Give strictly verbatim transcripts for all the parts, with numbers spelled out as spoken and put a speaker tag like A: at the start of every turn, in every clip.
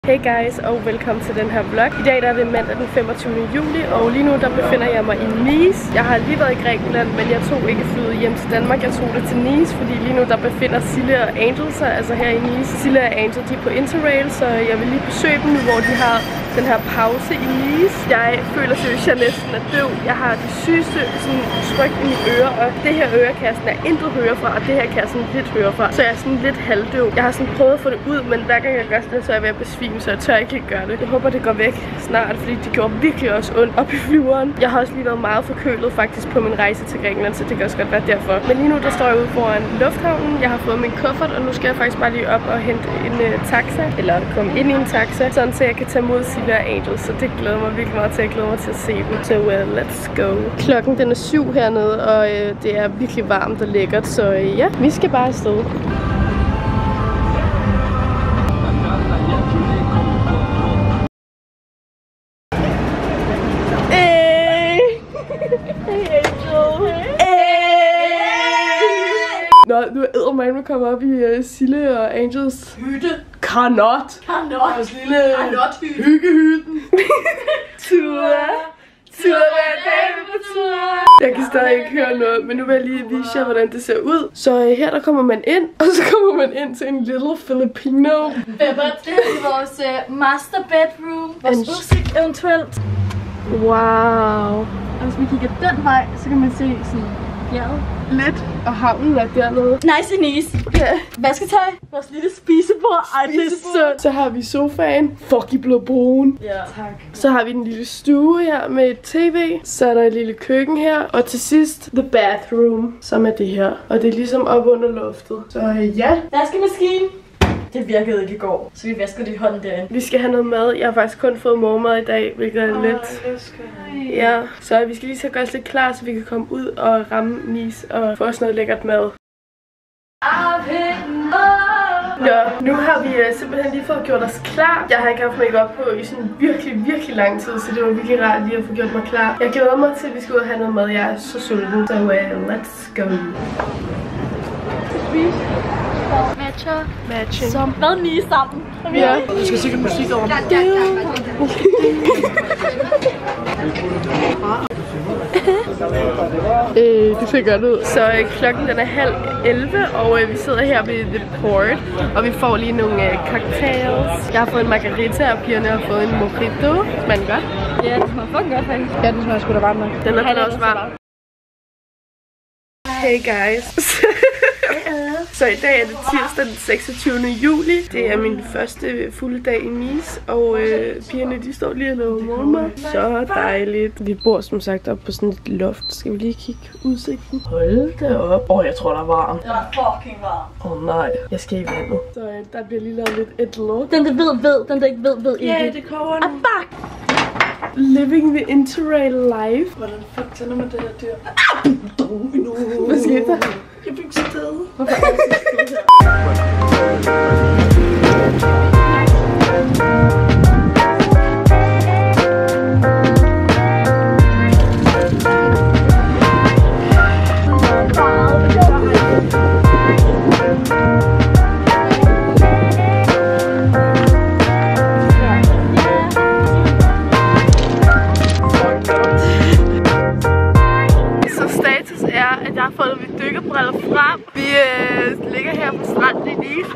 A: Hey guys, og velkommen til den her vlog. I dag der er det mandag den femogtyvende juli, og lige nu der befinder jeg mig i Nice. Jeg har lige været i Grækenland, men jeg tog ikke flyet hjem til Danmark. Jeg tog det til Nice, fordi lige nu der befinder Sille og Angel sig, altså her i Nice. Sille og Angel, de er på Interrail, så jeg vil lige besøge dem nu, hvor de har den her pause i Nice. Jeg føler seriøst, at jeg næsten er døv. Jeg har de sygeste sådan, tryk i mine ører, og det her øre kan jeg sådan er intet høre fra, og det her kan jeg sådan lidt høre fra. Så jeg er sådan lidt halvdøv. Jeg har sådan prøvet at få det ud, men hver gang jeg gør det, så er jeg ved at besvime, så jeg tør ikke helt gøre det. Jeg håber, det går væk snart, fordi det gjorde virkelig også ondt op i flyveren. Jeg har også lige været meget forkølet faktisk på min rejse til Grækenland, så det kan også godt være derfor. Men lige nu der står jeg ude foran lufthavnen. Jeg har fået min kuffert, og nu skal jeg faktisk bare lige op og hente en uh, taxa, eller komme ind i en taxa, sådan så jeg kan tage mod Sille og Angel. Så det glæder mig virkelig meget til. Jeg glæder mig til at se dem. Så uh, let's go. Klokken den er syv hernede, og uh, det er virkelig varmt og lækkert, så uh, ja, vi skal bare afsted. Nå, nu er eddermame kommet op i uh, Sille og Angels
B: hytte.
A: Karnot.
B: Karnot.
A: Vores lille
B: Karnothytte.
A: hyggehytten. Ture. Ture hver dag på tur. Jeg kan stadig ikke høre noget, men nu vil jeg lige vise jer, hvordan det ser ud. Så uh, her der kommer man ind, og så kommer man ind til en little Filipino.
B: Det er vores uh, master bedroom. Vores
A: En...
B: udsigt eventuelt.
A: Wow.
B: Og hvis vi kigger den vej, så kan man se sådan bjerget.
A: Lidt. Og havnen er dernede.
B: Nice and easy.
A: Ja.
B: Vasketøj. Vores lille spisebord. Ej, det er
A: Så, så har vi sofaen. Fuck, I blev brun.
B: Ja, tak.
A: Så har vi den lille stue her med et tv. Så er der et lille køkken her. Og til sidst, the bathroom, som er det her. Og det er ligesom op under loftet. Så ja.
B: Vaskemaskine. Det virkede ikke i går, så vi vasker det i hånden derinde.
A: Vi skal have noget mad. Jeg har faktisk kun fået morgenmad i dag, hvilket er lidt... Ja, så vi skal lige så gøre os lidt klar, så vi kan komme ud og ramme Nice og få os noget lækkert mad. Ja, nu har vi uh, simpelthen lige fået gjort os klar. Jeg har ikke haft make-up på i sådan virkelig, virkelig lang tid, så det var virkelig rart lige at få gjort mig klar. Jeg glæder mig til, at vi skal ud og have noget mad. Jeg er så sulten, så uh, let's go.
B: Matcher.
A: Matching.
B: Som hvad lige sammen.
A: Ja. Du skal sikkert musik over. øh, det ser godt ud. Så øh, klokken den er halv elleve, og øh, vi sidder her ved The Port, og vi får lige nogle øh, cocktails. Jeg har fået en margarita, og pigerne har fået en mojito. Smager den godt?
B: Ja, det smager fucking godt faktisk.
A: Ja, den smager sgu da varm nok. Den er, den er også varm. Hey guys. Så i dag er det tirsdag den seksogtyvende juli. Det er min første fulde dag i Nice, og øh, pigerne de står lige og laver morgenmad. Så dejligt. Vi bor som sagt op på sådan et loft. Skal vi lige kigge udsigten? Hold da op. Åh, oh, jeg tror der er varmt.
B: Det er fucking varmt.
A: Åh oh, nej, jeg skal i vandet. Så øh, der bliver lige lavet lidt et look.
B: Den der ved, ved. Den der ikke ved, ved ikke.
A: Ja, det kommer nu.
B: Ah, fuck!
A: Living the Interrail life.
C: Hvordan fuck tænder man det her dyr?
A: Hvad skete der?
C: Jeg fik sted.
A: Hvorfor er det så sted at jeg har fået mine dykkerbriller frem. Vi øh, ligger her på stranden i Nice.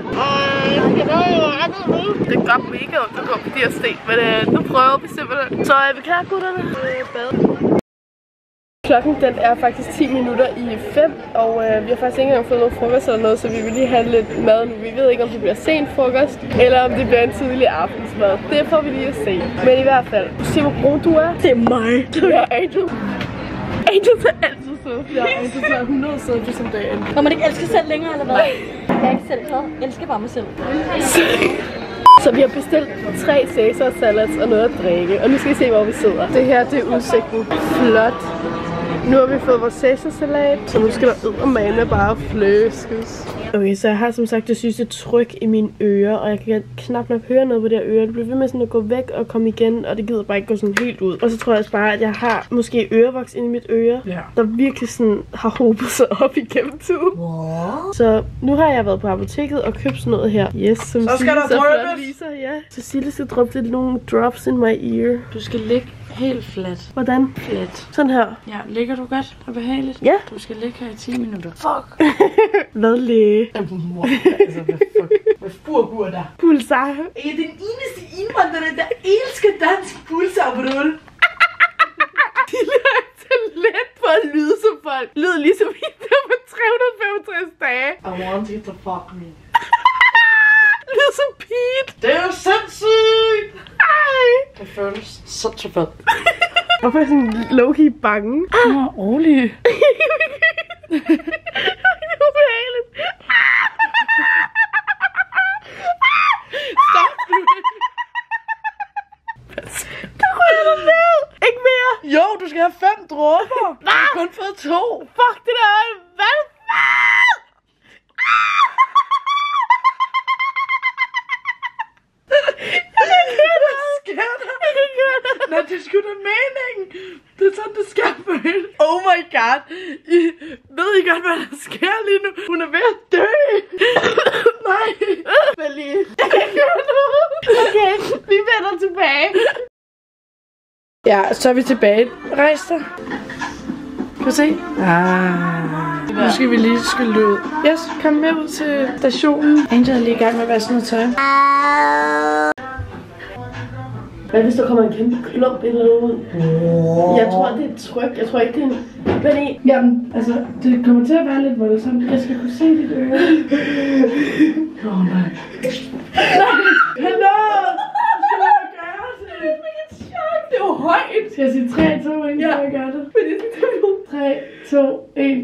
A: Det gør mega ondt at gå på de her sten, men øh, nu prøver vi simpelthen. Så er vi klar, gutterne? Øh, bad. Klokken den er faktisk ti minutter i fem, og øh, vi har faktisk ikke engang fået noget frokost eller noget, så vi vil lige have lidt mad nu. Vi ved ikke, om det bliver sent frokost, eller om det bliver en tidlig aftensmad. Det får vi lige at se. Men i hvert fald, se hvor brun du er.
B: Det er mig.
A: Ja, Angel. Angel er altid sød. Ja, Angel tager hundrede sædler som dagen.
B: Må man ikke elske selv længere, eller hvad? Jeg er ikke selv glad. Jeg elsker bare mig selv.
A: Så vi har bestilt tre Caesar salads og noget at drikke, og nu skal vi se, hvor vi sidder. Det her, det er udsigten. Flot. Nu har vi fået vores Caesar salat, så nu skal der eddermame bare flæskes. Okay, så jeg har som sagt det sidste tryk i mine ører, og jeg kan knap nok høre noget på det her øre. Det bliver ved med sådan at gå væk og komme igen, og det gider bare ikke gå sådan helt ud. Og så tror jeg også bare, at jeg har måske ørevoks inde i mit øre,
C: ja.
A: der virkelig sådan har hobet sig op igennem tiden.
B: Wow.
A: Så nu har jeg været på apoteket og købt sådan noget her. Yes, som
C: så skal der dryppes.
A: Ja. Cecilie skal droppe lidt nogle drops in my ear.
B: Du skal ligge helt flat.
A: Hvordan?
B: Flat.
A: Sådan her.
B: Ja, ligger du godt og behageligt?
A: Ja.
B: Du skal ligge her i ti minutter. Fuck.
A: Hvad læge?
C: Altså, hvad fuck? Hvad furgur der?
A: Pulsar.
C: Jeg er den eneste indvandrer, der elsker dansk pulsarbrøl.
A: De har talent for at lyde som folk. Lyder ligesom en, der på tre hundrede og femogtres dage.
C: I want you to fuck me.
A: Lyder som Pete.
C: Det er jo sindssygt.
A: Ej.
C: Det føles så fedt.
A: Hvorfor er jeg sådan low-key bange?
B: Åh, oh, rolig.
A: Det er ubehageligt.
C: Stop.
A: Der ryger du ned. Ikke mere.
C: Jo, du skal have fem dråber. Du har kun fået to.
A: Fuck det der. Hvad?
C: Nå, det er sgu da meningen. Det er sådan, det skal føles. Oh my god. I ved I godt, hvad der sker lige nu? Hun er ved at dø. Nej. Hvad lige?
A: Okay, vi vender tilbage.
C: Ja, så er vi tilbage. Rejs dig. Kan du se? Ah. Nu skal vi lige skylle ud. Yes, kom med ud til stationen. Angel er lige i gang med at vaske noget tøj.
A: Hvad hvis der kommer en kæmpe klump eller noget ud? Jeg tror, det er et tryk. Jeg tror ikke, det er en... Hvad er det?
C: Jamen, altså, det kommer til at være lidt voldsomt. Jeg skal kunne se dit øre. Åh, oh, nej. Hallo! Hvad skal jeg gøre det? Jeg fik et chok. Det var højt. Skal jeg sige tre, to, et, så jeg gør det? tre, to, et.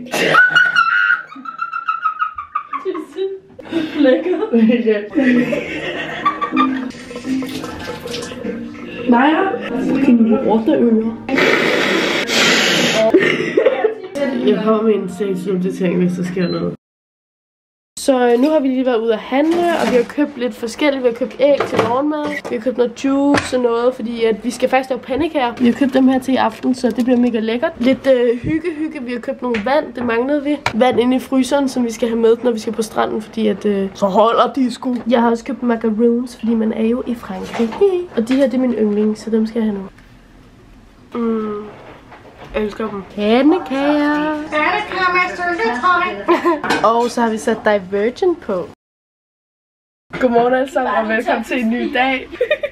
A: Det flækker.
C: Naja.
A: Dine rådne ører. Jeg kommer med en sagsopdatering, hvis der sker noget. Så nu har vi lige været ude at handle, og vi har købt lidt forskelligt. Vi har købt æg til morgenmad, vi har købt noget juice og noget, fordi at vi skal faktisk lave pandekager. Vi har købt dem her til i aften, så det bliver mega lækkert. Lidt øh, hygge-hygge. Vi har købt nogle vand, det manglede vi. Vand inde i fryseren, som vi skal have med, når vi skal på stranden, fordi at øh, så holder de sgu. Jeg har også købt macaroons, fordi man er jo i Frankrig. Og de her, det er min yndling, så dem skal jeg have nu. Mm. Jeg elsker dem. Pandekager.
C: Pandekager med syltetøj.
A: Og så har vi sat Divergent på. Godmorgen alle sammen, og velkommen til en ny dag.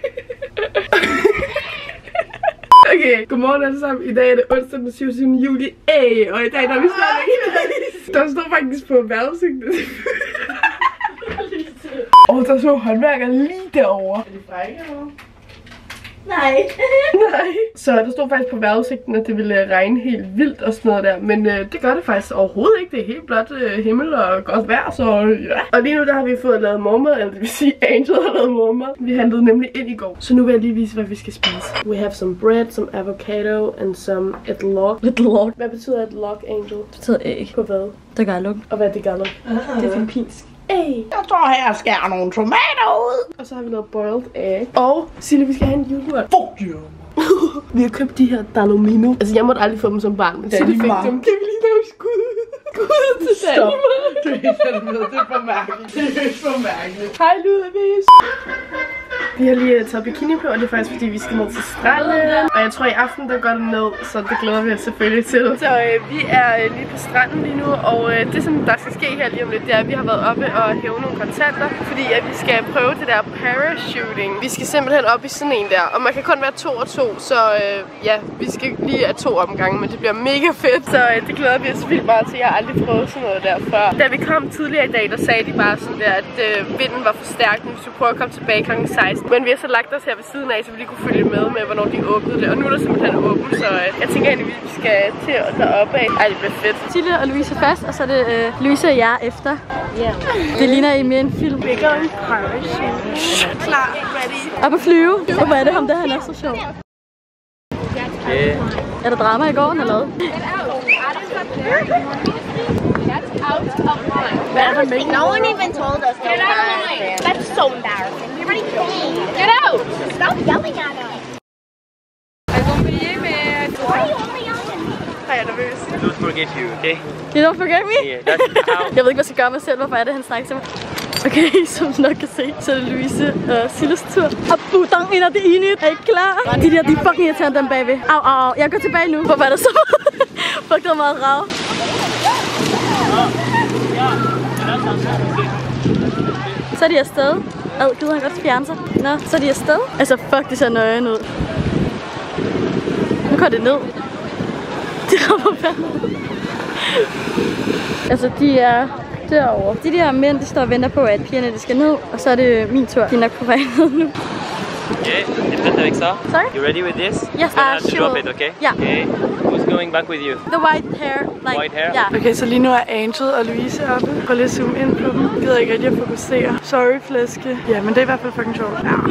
A: Okay, godmorgen alle sammen. I dag er det onsdag den syvogtyvende juli. Ej, og i dag der er vi stadig. Der står faktisk på vejrudsigten. Og der så håndværker lige derovre.
C: Er de frække herovre?
B: Nej.
A: Nej. Så der stod faktisk på vejrudsigten, at det ville regne helt vildt og sådan noget der. Men øh, det gør det faktisk overhovedet ikke. Det er helt blot øh, himmel og godt vejr, så ja. Og lige nu der har vi fået lavet morgenmad, eller det vil sige, Angel har lavet morgenmad. Vi handlede nemlig ind i går. Så nu vil jeg lige vise, hvad vi skal spise. We have some bread, some avocado and some etlog.
B: Etlog.
A: Hvad betyder etlog, Angel?
B: Det betyder æg.
A: På hvad?
B: Tagalog.
A: Og hvad er det gælder?
B: Det er filippinsk.
A: Hey.
C: Jeg tror her skærer nogle tomater ud.
A: Og så har vi noget boiled egg. Og Silje, vi skal have en yoghurt.
C: Fuck you.
A: Vi har købt de her Dalomino. Altså jeg måtte aldrig få dem som barn, men Silje fik dem. Kan vi lige lave skud? Skud til
C: Stop.
A: Dalomino.
C: Du er helt færdig med. Det er for mærkeligt. Det er helt for mærkeligt.
A: Hej Ludovis. Vi har lige taget bikini på, og det er faktisk fordi vi skal ned til stranden. Og jeg tror i aften der går det ned, så det glæder vi os selvfølgelig til. Så øh, vi er øh, lige på stranden lige nu, og øh, det som der skal ske her lige om lidt, det er at vi har været oppe og hæve nogle kontanter. Fordi at vi skal prøve det der parachuting. Vi skal simpelthen op i sådan en der, og man kan kun være to og to, så øh, ja, vi skal lige have to omgange, men det bliver mega fedt. Så øh, det glæder vi os vildt meget til. Jeg har aldrig prøvet sådan noget der før. Da vi kom tidligere i dag, der sagde de bare sådan der, at øh, vinden var for stærk, men vi skulle prøve at komme tilbage klokken seksten. Men vi har så lagt os her ved siden af, så vi lige kunne følge med med, hvornår de åbnede det. Og nu er der simpelthen åbent, så øh, jeg tænker egentlig, at vi skal til at deroppe af. Ej, det bliver fedt.
B: Silje og Louise er fast, og så er det øh, Louise og jeg efter.
A: Ja.
B: Det ligner i mere en film.
A: Vi går en parachute. Klar, ready.
B: Op at flyve. Og hvor er det ham der, han er så sjov. Okay. Er der drama i går, eller hvad?
C: Hvad er der med?
D: No one even told us. Get out of line. That's so embarrassing. We already paid. Get out. Stop yelling at us. Why are you only yelling at me?
A: Ej, jeg er nervøs.
E: Don't forget you, okay?
A: You don't forget me?
E: Yeah, that's how.
A: Jeg ved ikke, hvad jeg skal gøre mig selv. Hvorfor er det, han snakker til mig? Okay, som du nok kan se, så er det Louise og Silles tur. Og budang ind og det er enigt. Er I klar? De der, de er fucking irriterende, dem bagved. Au, au, au. Jeg går tilbage nu. Hvorfor er der så fuck, der er meget rav. Så er de afsted. Ad, gider han godt fjerne sig? Nå, så er de afsted. Altså, fuck, det ser nøje ud. Nu går det ned. De rammer vandet. Altså, de er derovre. De der mænd, de står og venter på, at pigerne de skal ned. Og så er det min tur. De er nok på vej ned nu.
E: Okay, Sorry? You ready with this?
A: Yes,
E: uh,
A: uh,
E: drop it, okay?
A: Yeah.
E: Okay. Who's going back with you?
A: The white hair. Like,
E: White hair?
A: Yeah.
C: Okay, så lige nu er Angel og Louise oppe. Prøv lige at zoome ind på dem. Jeg gider ikke rigtig at fokusere. Sorry, flæske. Ja, men det er i hvert fald fucking sjovt. Ja.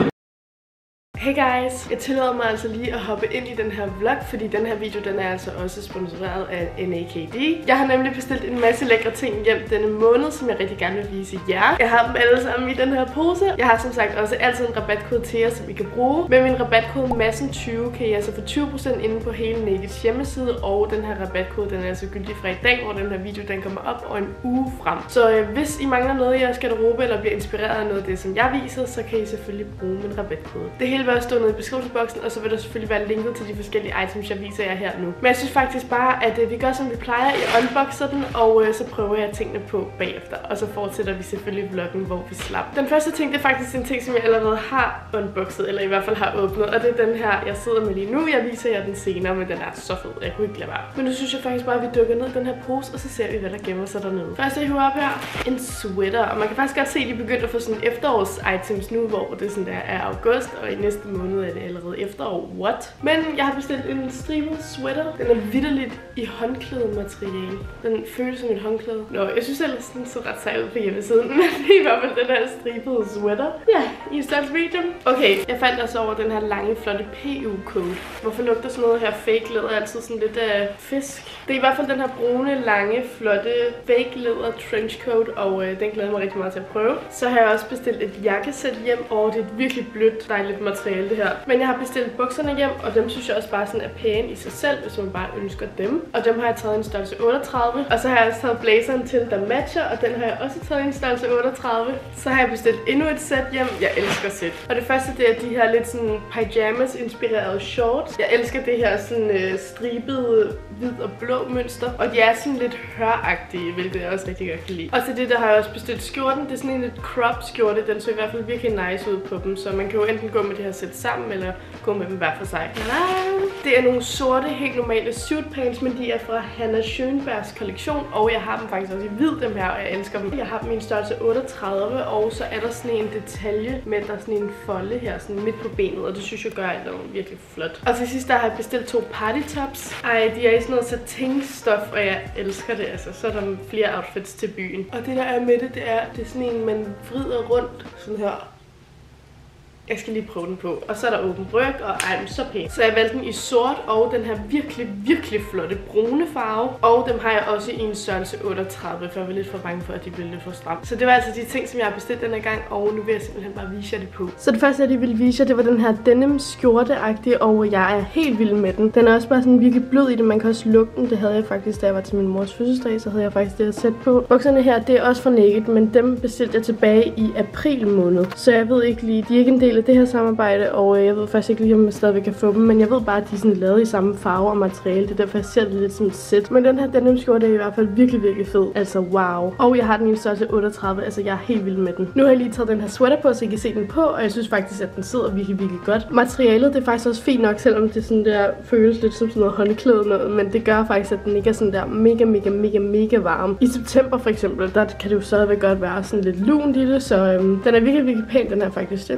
C: Hey guys, jeg tillader mig altså lige at hoppe ind i den her vlog, fordi den her video den er altså også sponsoreret af N A K D. Jeg har nemlig bestilt en masse lækre ting hjem denne måned, som jeg rigtig gerne vil vise jer. Jeg har dem alle sammen i den her pose. Jeg har som sagt også altid en rabatkode til jer, som I kan bruge. Med min rabatkode massen tyve kan I altså få tyve procent inde på hele Nakeds hjemmeside, og den her rabatkode den er altså gyldig fra i dag, hvor den her video den kommer op og en uge frem. Så øh, hvis I mangler noget i jeres garderobe eller bliver inspireret af noget af det, som jeg viser, så kan I selvfølgelig bruge min rabatkode. Det hele vil også stå nede i beskrivelsesboksen, og så vil der selvfølgelig være linket til de forskellige items, jeg viser jer her nu. Men jeg synes faktisk bare, at øh, vi gør som vi plejer. Jeg unboxer den, og øh, så prøver jeg tingene på bagefter. Og så fortsætter vi selvfølgelig vloggen, hvor vi slap. Den første ting, det er faktisk en ting, som jeg allerede har unboxet, eller i hvert fald har åbnet. Og det er den her, jeg sidder med lige nu. Jeg viser jer den senere, men den er så fed. Jeg kunne ikke lade være. Men nu synes jeg faktisk bare, at vi dykker ned i den her pose, og så ser vi, hvad der gemmer sig dernede. Først er jeg hiver op her en sweater, og man kan faktisk godt se, at de begynder at få sådan efterårs items nu, hvor det sådan der er august, og i næste måned er det allerede efterår. What? Men jeg har bestilt en stribet sweater. Den er vitterligt i håndklædemateriale. Den føles som et håndklæde. Nå, jeg synes ellers, den så ret sej ud på hjemmesiden, men det er i hvert fald den her stribede sweater. Ja, i størrelse medium. Okay, jeg faldt altså over den her lange, flotte P U-coat. Hvorfor lugter sådan noget her fake læder altid sådan lidt af fisk? Det er i hvert fald den her brune, lange, flotte fake læder trenchcoat, og øh, den glæder jeg mig rigtig meget til at prøve. Så har jeg også bestilt et jakkesæt hjem, og det er et virkelig blødt, dejligt materiale det her. Men jeg har bestilt bukserne hjem, og dem synes jeg også bare sådan er pæne i sig selv, hvis man bare ønsker dem. Og dem har jeg taget en størrelse otteogtredive. Og så har jeg også taget blazeren til, der matcher, og den har jeg også taget en størrelse otteogtredive. Så har jeg bestilt endnu et sæt hjem. Jeg elsker sæt. Og det første, det er de her lidt sådan pyjamas-inspirerede shorts. Jeg elsker det her sådan øh, stribede hvid og blå mønster. Og de er sådan lidt høragtige, hvilket jeg også rigtig godt kan lide. Og til det, der har jeg også bestilt skjorten. Det er sådan en lidt crop skjorte. Den så i hvert fald virkelig nice ud på dem. Så man kan jo enten gå med det her sæt sammen, eller gå med dem hver for sig. Det er nogle sorte, helt normale suit pants, men de er fra Hannah Schönbergs kollektion. Og jeg har dem faktisk også i hvid, dem her, og jeg elsker dem. Jeg har dem i en størrelse otteogtredive, og så er der sådan en detalje med, der er sådan en folde her, sådan midt på benet, og det synes jeg gør, at det er virkelig flot. Og til sidst der har jeg bestilt to party tops. Ej, de er i sådan noget satin-stof, og jeg elsker det, altså. Så er der flere outfits til byen. Og det der er med det, det er, det er sådan en, man vrider rundt, sådan her. Jeg skal lige prøve den på. Og så er der åben ryg, og ej, den er så pæn. Så jeg valgte den i sort, og den her virkelig, virkelig flotte brune farve. Og dem har jeg også i en størrelse otteogtredive, for jeg var lidt for bange for, at de blev lidt for stramme. Så det var altså de ting, som jeg har bestilt denne gang, og nu vil jeg simpelthen bare vise jer det på. Så det første, jeg lige ville vise jer, det var den her denim skjorte-agtige, og jeg er helt vild med den. Den er også bare sådan virkelig blød i det, man kan også lugte den. Det havde jeg faktisk, da jeg var til min mors fødselsdag, så havde jeg faktisk det at sætte på. Bukserne her, det er også fra Naked, men dem bestilte jeg tilbage i april måned. Så jeg ved ikke lige, de er ikke en del af det her samarbejde, og jeg ved faktisk ikke lige, om jeg stadigvæk kan få dem, men jeg ved bare, at de er sådan lavet i samme farve og materiale. Det er derfor, jeg ser det lidt som et sæt. Men den her denim skjorte er i hvert fald virkelig, virkelig fed. Altså, wow. Og jeg har den i en størrelse otteogtredive, altså jeg er helt vild med den. Nu har jeg lige taget den her sweater på, så I kan se den på, og jeg synes faktisk, at den sidder virkelig, virkelig godt. Materialet, det er faktisk også fint nok, selvom det sådan der føles lidt som sådan noget håndklæde noget, men det gør faktisk, at den ikke er sådan der mega, mega, mega, mega varm. I september for eksempel, der kan det jo stadigvæk godt være sådan lidt lunt i det, så øhm, den er virkelig, virkelig pæn, den her faktisk. Den kan jeg godt lide.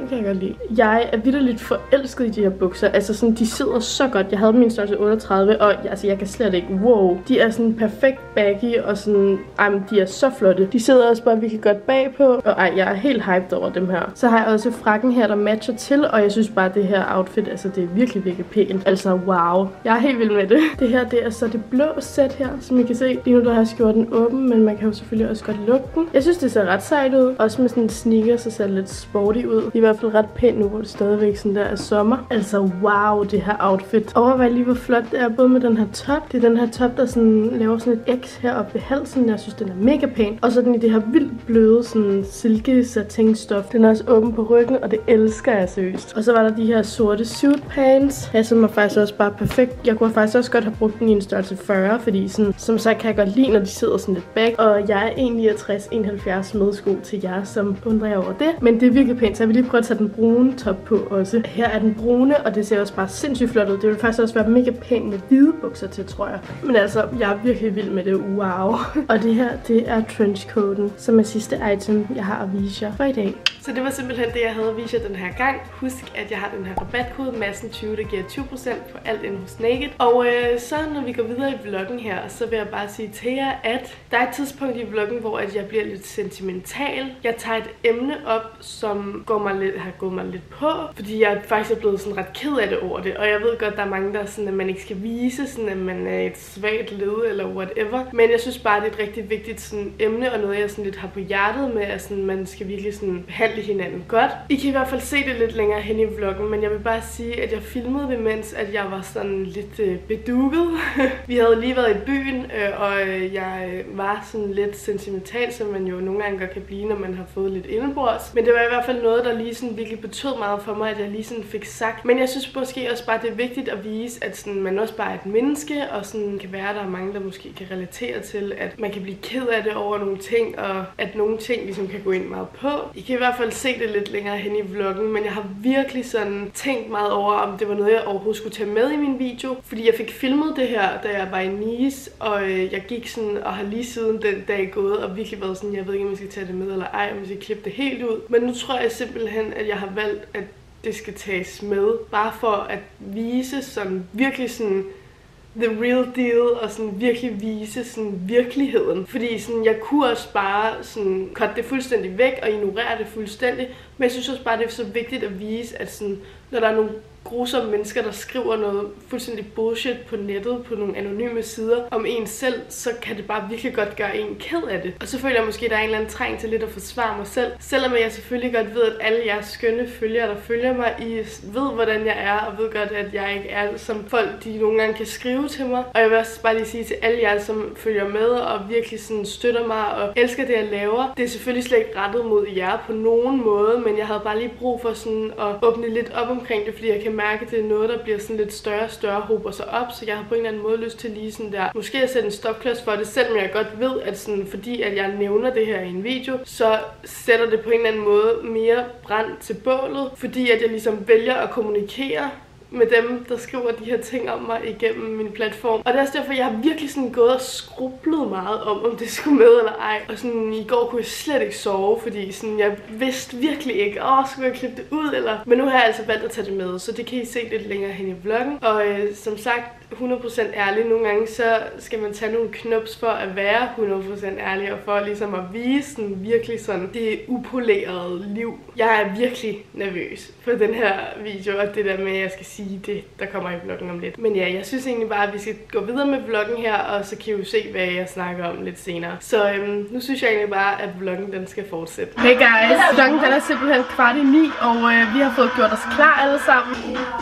A: fordi jeg er vitterligt forelsket i de her bukser. Altså sådan, de sidder så godt. Jeg havde dem i en størrelse otteogtredive, og altså, jeg kan slet ikke, wow. De er sådan perfekt baggy, og sådan, ej, men de er så flotte. De sidder også bare virkelig godt bagpå, og ej, jeg er helt hyped over dem her. Så har jeg også frakken her, der matcher til, og jeg synes bare, at det her outfit, altså det er virkelig, virkelig pænt. Altså, wow. Jeg er helt vild med det. Det her, det er så det blå sæt her, som I kan se. Lige nu, der har jeg skjorten åben, men man kan jo selvfølgelig også godt lukke den. Jeg synes, det ser ret sejt ud. Også med sådan en sneaker, så ser det lidt sporty ud. Det er i hvert fald ret pænt nu, hvor det stadigvæk sådan der er sommer. Altså, wow, det her outfit. Overvej lige, hvor flot det er, både med den her top. Det er den her top, der sådan laver sådan et X heroppe ved halsen. Jeg synes, den er mega pæn. Og så er den i det her vildt bløde, sådan silke satin-stof. Den er også åben på ryggen, og det elsker jeg seriøst. Og så var der de her sorte suit pants. Jeg synes, mig faktisk også bare perfekt. Jeg kunne faktisk også godt have brugt den i en størrelse fyrre, fordi sådan, som sagt kan jeg godt lide, når de sidder sådan lidt back. Og jeg er en komma niogtres enoghalvfjerds med sko til jer, som undrer jeg over det. Men det er virkelig pænt, så jeg vil lige prøve at tage den brune top på også. Her er den brune, og det ser også bare sindssygt flot ud. Det vil faktisk også være mega pænt med hvide bukser til, tror jeg. Men altså, jeg er virkelig vild med det. Wow. Og det her, det er trenchcoaten, som er sidste item, jeg har at vise jer for i dag. Så det var simpelthen det, jeg havde at vise jer den her gang. Husk, at jeg har den her rabatkode, massen tyve, der giver tyve procent på alt inde hos Naked. Og øh, så når vi går videre i vloggen her, så vil jeg bare sige til jer, at der er et tidspunkt i vloggen, hvor at jeg bliver lidt sentimental. Jeg tager et emne op, som går mig lidt, har gået mig lidt på, fordi jeg faktisk er blevet sådan ret ked af det over det. Og jeg ved godt, der er mange, der er sådan, at man ikke skal vise, sådan at man er et svagt led eller whatever. Men jeg synes bare, det er et rigtig vigtigt sådan, emne, og noget jeg sådan lidt har på hjertet med, at sådan, man skal virkelig sådan behandle hinanden godt. I kan i hvert fald se det lidt længere hen i vloggen, men jeg vil bare sige, at jeg filmede det, mens at jeg var sådan lidt øh, bedugget. Vi havde lige været i byen, øh, og øh, jeg øh, var sådan lidt sentimental, som man jo nogle gange godt kan blive, når man har fået lidt indenbords. Men det var i hvert fald noget, der lige sådan virkelig betød meget for mig, at jeg lige sådan fik sagt. Men jeg synes måske også bare, det er vigtigt at vise, at sådan, man også bare er et menneske, og sådan kan være, at der er mange, der måske kan relatere til, at man kan blive ked af det over nogle ting, og at nogle ting ligesom kan gå ind meget på. I kan i hvert fald se det lidt længere hen i vloggen, men jeg har virkelig sådan tænkt meget over, om det var noget, jeg overhovedet skulle tage med i min video. Fordi jeg fik filmet det her, da jeg var i Nice, og øh, jeg gik sådan, og har lige siden den dag gået, og virkelig været sådan, jeg ved ikke, om jeg skal tage det med eller ej, om jeg skal klippe det helt ud. Men nu tror jeg simpelthen, at jeg har valgt, at det skal tages med, bare for at vise sådan virkelig sådan the real deal, og sådan virkelig vise sådan virkeligheden. Fordi sådan, jeg kunne også bare sådan cutte det fuldstændig væk og ignorere det fuldstændig, men jeg synes også bare, det er så vigtigt at vise, at sådan, når der er nogle grusomme mennesker, der skriver noget fuldstændig bullshit på nettet, på nogle anonyme sider om en selv, så kan det bare virkelig godt gøre en ked af det. Og så føler jeg måske, at der er en eller anden træng til lidt at forsvare mig selv. Selvom jeg selvfølgelig godt ved, at alle jeres skønne følgere, der følger mig, I ved, hvordan jeg er, og ved godt, at jeg ikke er, som folk, de nogle gange kan skrive til mig. Og jeg vil også bare lige sige til alle jer, som følger med, og virkelig sådan støtter mig, og elsker det, jeg laver. Det er selvfølgelig slet ikke rettet mod jer på nogen måde, men jeg havde bare lige brug for sådan at åbne lidt op omkring det, fordi jeg kan mærke, at det er noget, der bliver sådan lidt større og større, hober sig op, så jeg har på en eller anden måde lyst til lige sådan der, måske at sætte en stopklods for det, selvom jeg godt ved, at sådan, fordi at jeg nævner det her i en video, så sætter det på en eller anden måde mere brand til bålet, fordi at jeg ligesom vælger at kommunikere med dem, der skriver de her ting om mig igennem min platform. Og det er også derfor, jeg har virkelig sådan gået og skrublet meget om, om det skulle med eller ej. Og sådan i går kunne jeg slet ikke sove, fordi sådan, jeg vidste virkelig ikke, åh, skulle jeg klippe det ud, eller... Men nu har jeg altså valgt at tage det med, så det kan I se lidt længere hen i vloggen. Og øh, som sagt, hundrede procent ærlig. Nogle gange så skal man tage nogle knups for at være hundrede procent ærlig, og for ligesom at vise sådan virkelig sådan det upolerede liv. Jeg er virkelig nervøs for den her video, og det der med, at jeg skal sige det, der kommer i vloggen om lidt. Men ja, jeg synes egentlig bare, at vi skal gå videre med vloggen her, og så kan I jo se, hvad jeg snakker om lidt senere. Så øhm, nu synes jeg egentlig bare, at vloggen den skal fortsætte. Hey guys, vloggen den er simpelthen kvart i ni, og øh, vi har fået gjort os klar alle sammen.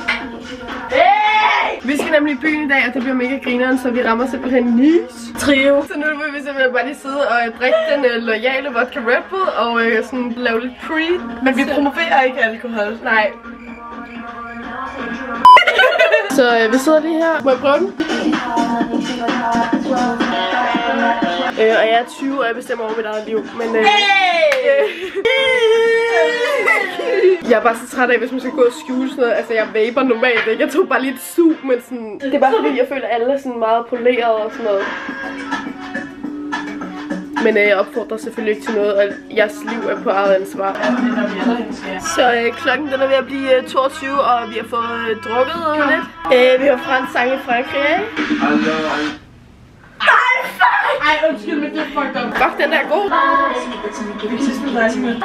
A: Hey! Vi skal nemlig i byen i dag, og det bliver mega grineren, så vi rammer simpelthen Nice trio. Så nu vil vi simpelthen bare lige sidde og drikke den øh, loyale vodka Red Bull og øh, sådan lave lidt pre. Men vi promoverer ikke alkohol. Nej. Så øh, vi sidder lige her. Må jeg prøve den? Øh, og jeg er tyve, og jeg bestemmer over mit eget liv. Men øh, hey! øh, jeg er bare så træt af, hvis man skal gå og skjule sådan noget. Altså, jeg vaper normalt, ikke? Jeg tog bare lige et sug, men sådan... Det er bare fordi, jeg føler, at alle er sådan meget poleret og sådan noget. Men øh, jeg opfordrer selvfølgelig ikke til noget, og jeres liv er på eget ansvar. Så øh, klokken den er ved at blive øh, toogtyve, og vi har fået øh, drukket lidt. Øh, vi har fransk sang i Frankrig, ikke?
C: Nej, fuck! Ej, undskyld, men det er fucked up.
A: Fuck, den der er god.
C: Vi ses med dig, Simon.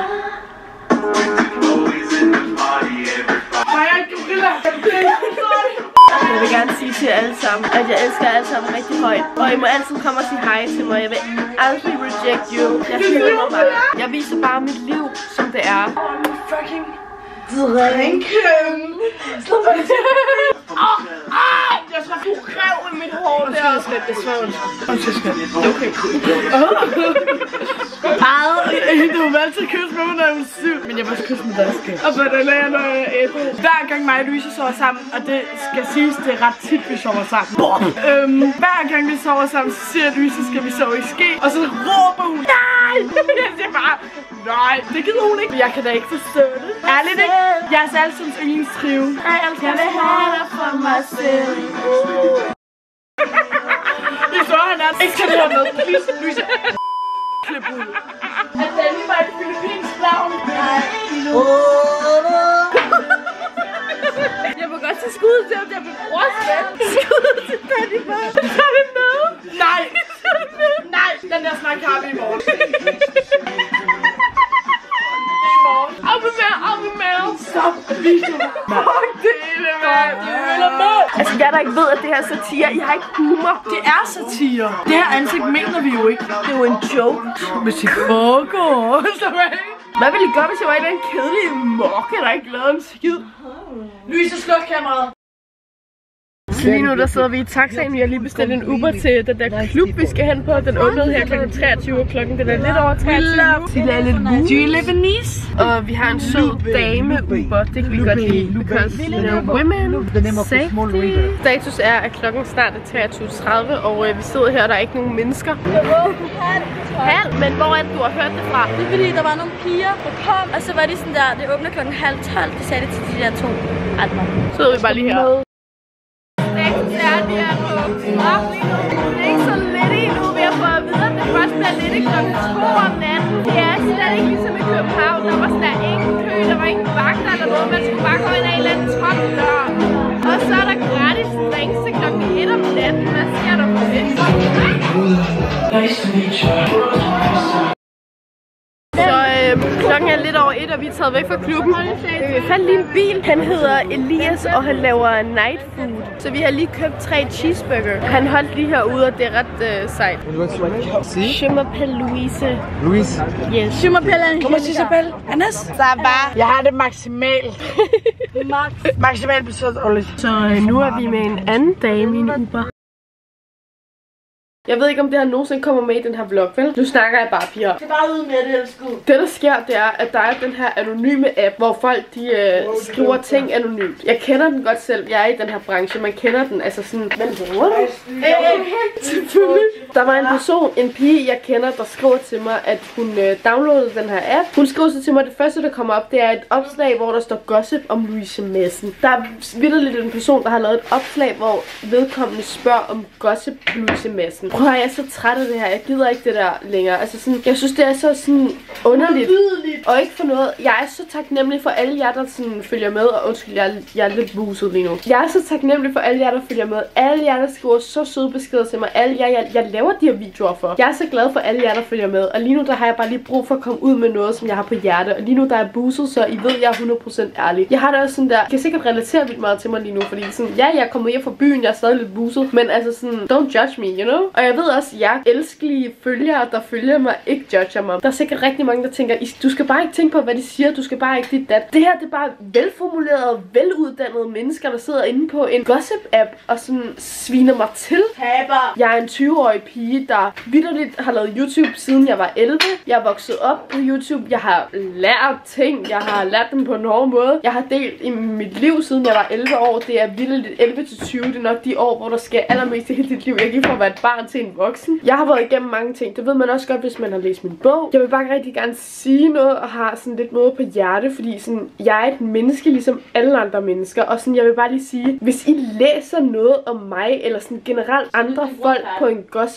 C: Nej, jeg er ikke gorilla.
A: Jeg vil gerne sige til jer alle sammen, at jeg elsker jer alle sammen rigtig højt. Og I må altid komme og sige hej til mig. Jeg vil aldrig reject you. Jeg føler mig bare. Jeg viser bare mit liv, som det er.
C: Fucking drinken. Slå mig til. Åh, åh! Jeg tror, du rev i mit hår der. Undskyld, det er svært. Undskyld, okay. Ej, du vil altid kysse med mig, når jeg er syg. Men jeg vil også kysse med dig, skat. Og hvordan er jeg, når jeg er ædru? Hver gang mig og Louise sover sammen, og det skal siges, det er ret tit, vi sover sammen. øhm, hver gang vi sover sammen, så siger Louise, skal vi sove i ske. Og så råber hun, nej! Jeg siger bare, nej, det gider hun ikke. Jeg kan da ikke forstå det. Ærligt ikke? Jeg er Salsums yndlingstrio. Jeg elsker jeg vil have dig for mig selv. Vi så, han er ikke skal det her med. Please, Louise. Klip ud. At Danny var et filippinsk navn.
A: Jeg må godt tage skuddet til, om jeg vil bruge slet. Skuddet til Danny bare. Tager vi med?
C: Nej. Nej, den der snak har vi i morgen.
A: Op med mere, op med mere.
C: Stop videoen.
A: Fuck det, mand. Altså, jeg der ikke ved, at det her er satire. I har ikke humor.
C: Det er satire. Det her ansigt mener vi jo ikke.
A: Det er jo en joke.
C: Hvis I foregår.
A: Hvad ville I gøre, hvis jeg var i den kedelige mokke, der ikke lavede en skid?
C: Louise, sluk kameraet.
A: Så lige nu der sidder vi i taxaen. Vi har lige bestilt en Uber til den der klub, vi skal hen på. Den åbnede her klokken treogtyve, og klokken den er lidt over treogtyve.
C: Do you live in Nice?
A: Og vi har en sød dame Uber. Det kan vi godt lide. Because you know, women, safety. Status er, at klokken snart er treogtyve tredive, og øh, vi sidder her, og der er ikke nogen mennesker. Halv, men hvor er det, du har hørt det fra?
F: Det er fordi, der var nogle piger, der kom, og så var de sådan der, det åbner klokken halv tolv, det sagde det til de der to andre.
A: Så sidder vi bare lige her. Status er, at vi er på op lige nu. Det er ikke så lidt endnu, vi har fået at vide, at det først bliver lidt klokken to om natten. Det er slet ikke ligesom i København. Der var sådan der ingen kø, der var ingen vagter eller noget. Man skulle bare gå ind ad en eller anden tom dør. Og så er der gratis drinks til klokken et om natten. Hvad sker der for det? Så øh, klokken er lidt over et, og vi er taget væk fra klubben. Vi fandt lige en bil. Han hedder Elias, og han laver night food. Så vi har lige købt tre cheeseburger. Han holdt lige herude, og det er ret øh, sejt. Je m'appelle Louise.
G: Louise.
A: Yes.
C: Je m'appelle Comment tu t'appelles? Anas? Ça va. Jeg har det maksimalt. Max. Maksimalt betyder
A: Så øh, nu er vi med en anden dame i en Uber. Jeg ved ikke, om det her nogensinde kommer med i den her vlog, vel? Nu snakker jeg bare, piger.
C: Det er bare ud med det, elsker.
A: Det, der sker, det er, at der er den her anonyme app, hvor folk, de øh, skriver ting anonymt. Jeg kender den godt selv. Jeg er i den her branche. Man kender den, altså sådan... Men bruger du? Selvfølgelig. Der var en person, en pige, jeg kender, der skriver til mig, at hun øh, downloadede den her app. Hun skriver så til mig, at det første, der kommer op, det er et opslag, hvor der står gossip om Louise Madsen. Der er vitterligt en person, der har lavet et opslag, hvor vedkommende spørger om gossip på Louise Madsen. Prøv at jeg er så træt af det her. Jeg gider ikke det der længere. Altså sådan, jeg synes, det er så sådan underligt. Og ikke for noget. Jeg er så taknemmelig for alle jer, der sådan følger med. Og undskyld, jeg er, jeg er lidt buset lige nu. Jeg er så taknemmelig for alle jer, der følger med. Alle jer, der skriver så søde beskeder til mig. Alle jer, jeg, jeg laver de her videoer for. Jeg er så glad for alle jer, der følger med. Og lige nu, der har jeg bare lige brug for at komme ud med noget, som jeg har på hjerte. Og lige nu, der er buset, så I ved, jeg er hundrede procent ærlig. Jeg har det også sådan der, jeg kan sikkert relatere vildt meget til mig lige nu. Fordi sådan, ja, jeg er kommet hjem fra byen, jeg er stadig lidt buset. Men altså sådan, don't judge me, you know? Og jeg ved også, jeg elskelige følgere, der følger mig, ikke judger mig. Der er sikkert rigtig mange, der tænker, du skal bare ikke tænke på, hvad de siger, du skal bare ikke dit dat. Det her, det er bare velformulerede, veluddannede mennesker, der sidder inde på en gossip-app og sådan sviner mig til. Haber. Jeg er en tyve-årig pige, der vitterligt har lavet YouTube siden jeg var elleve. Jeg er vokset op på YouTube. Jeg har lært ting. Jeg har lært dem på en hård måde. Jeg har delt i mit liv siden jeg var elleve år. Det er vitterligt elleve til tyve. Det er nok de år, hvor der sker allermest i hele dit liv. Jeg gik fra at være et barn til en voksen. Jeg har været igennem mange ting. Det ved man også godt, hvis man har læst min bog. Jeg vil bare rigtig gerne sige noget og har sådan lidt noget på hjerte, fordi sådan, jeg er et menneske ligesom alle andre mennesker. Og sådan, jeg vil bare lige sige, hvis I læser noget om mig, eller sådan generelt andre folk på en gossip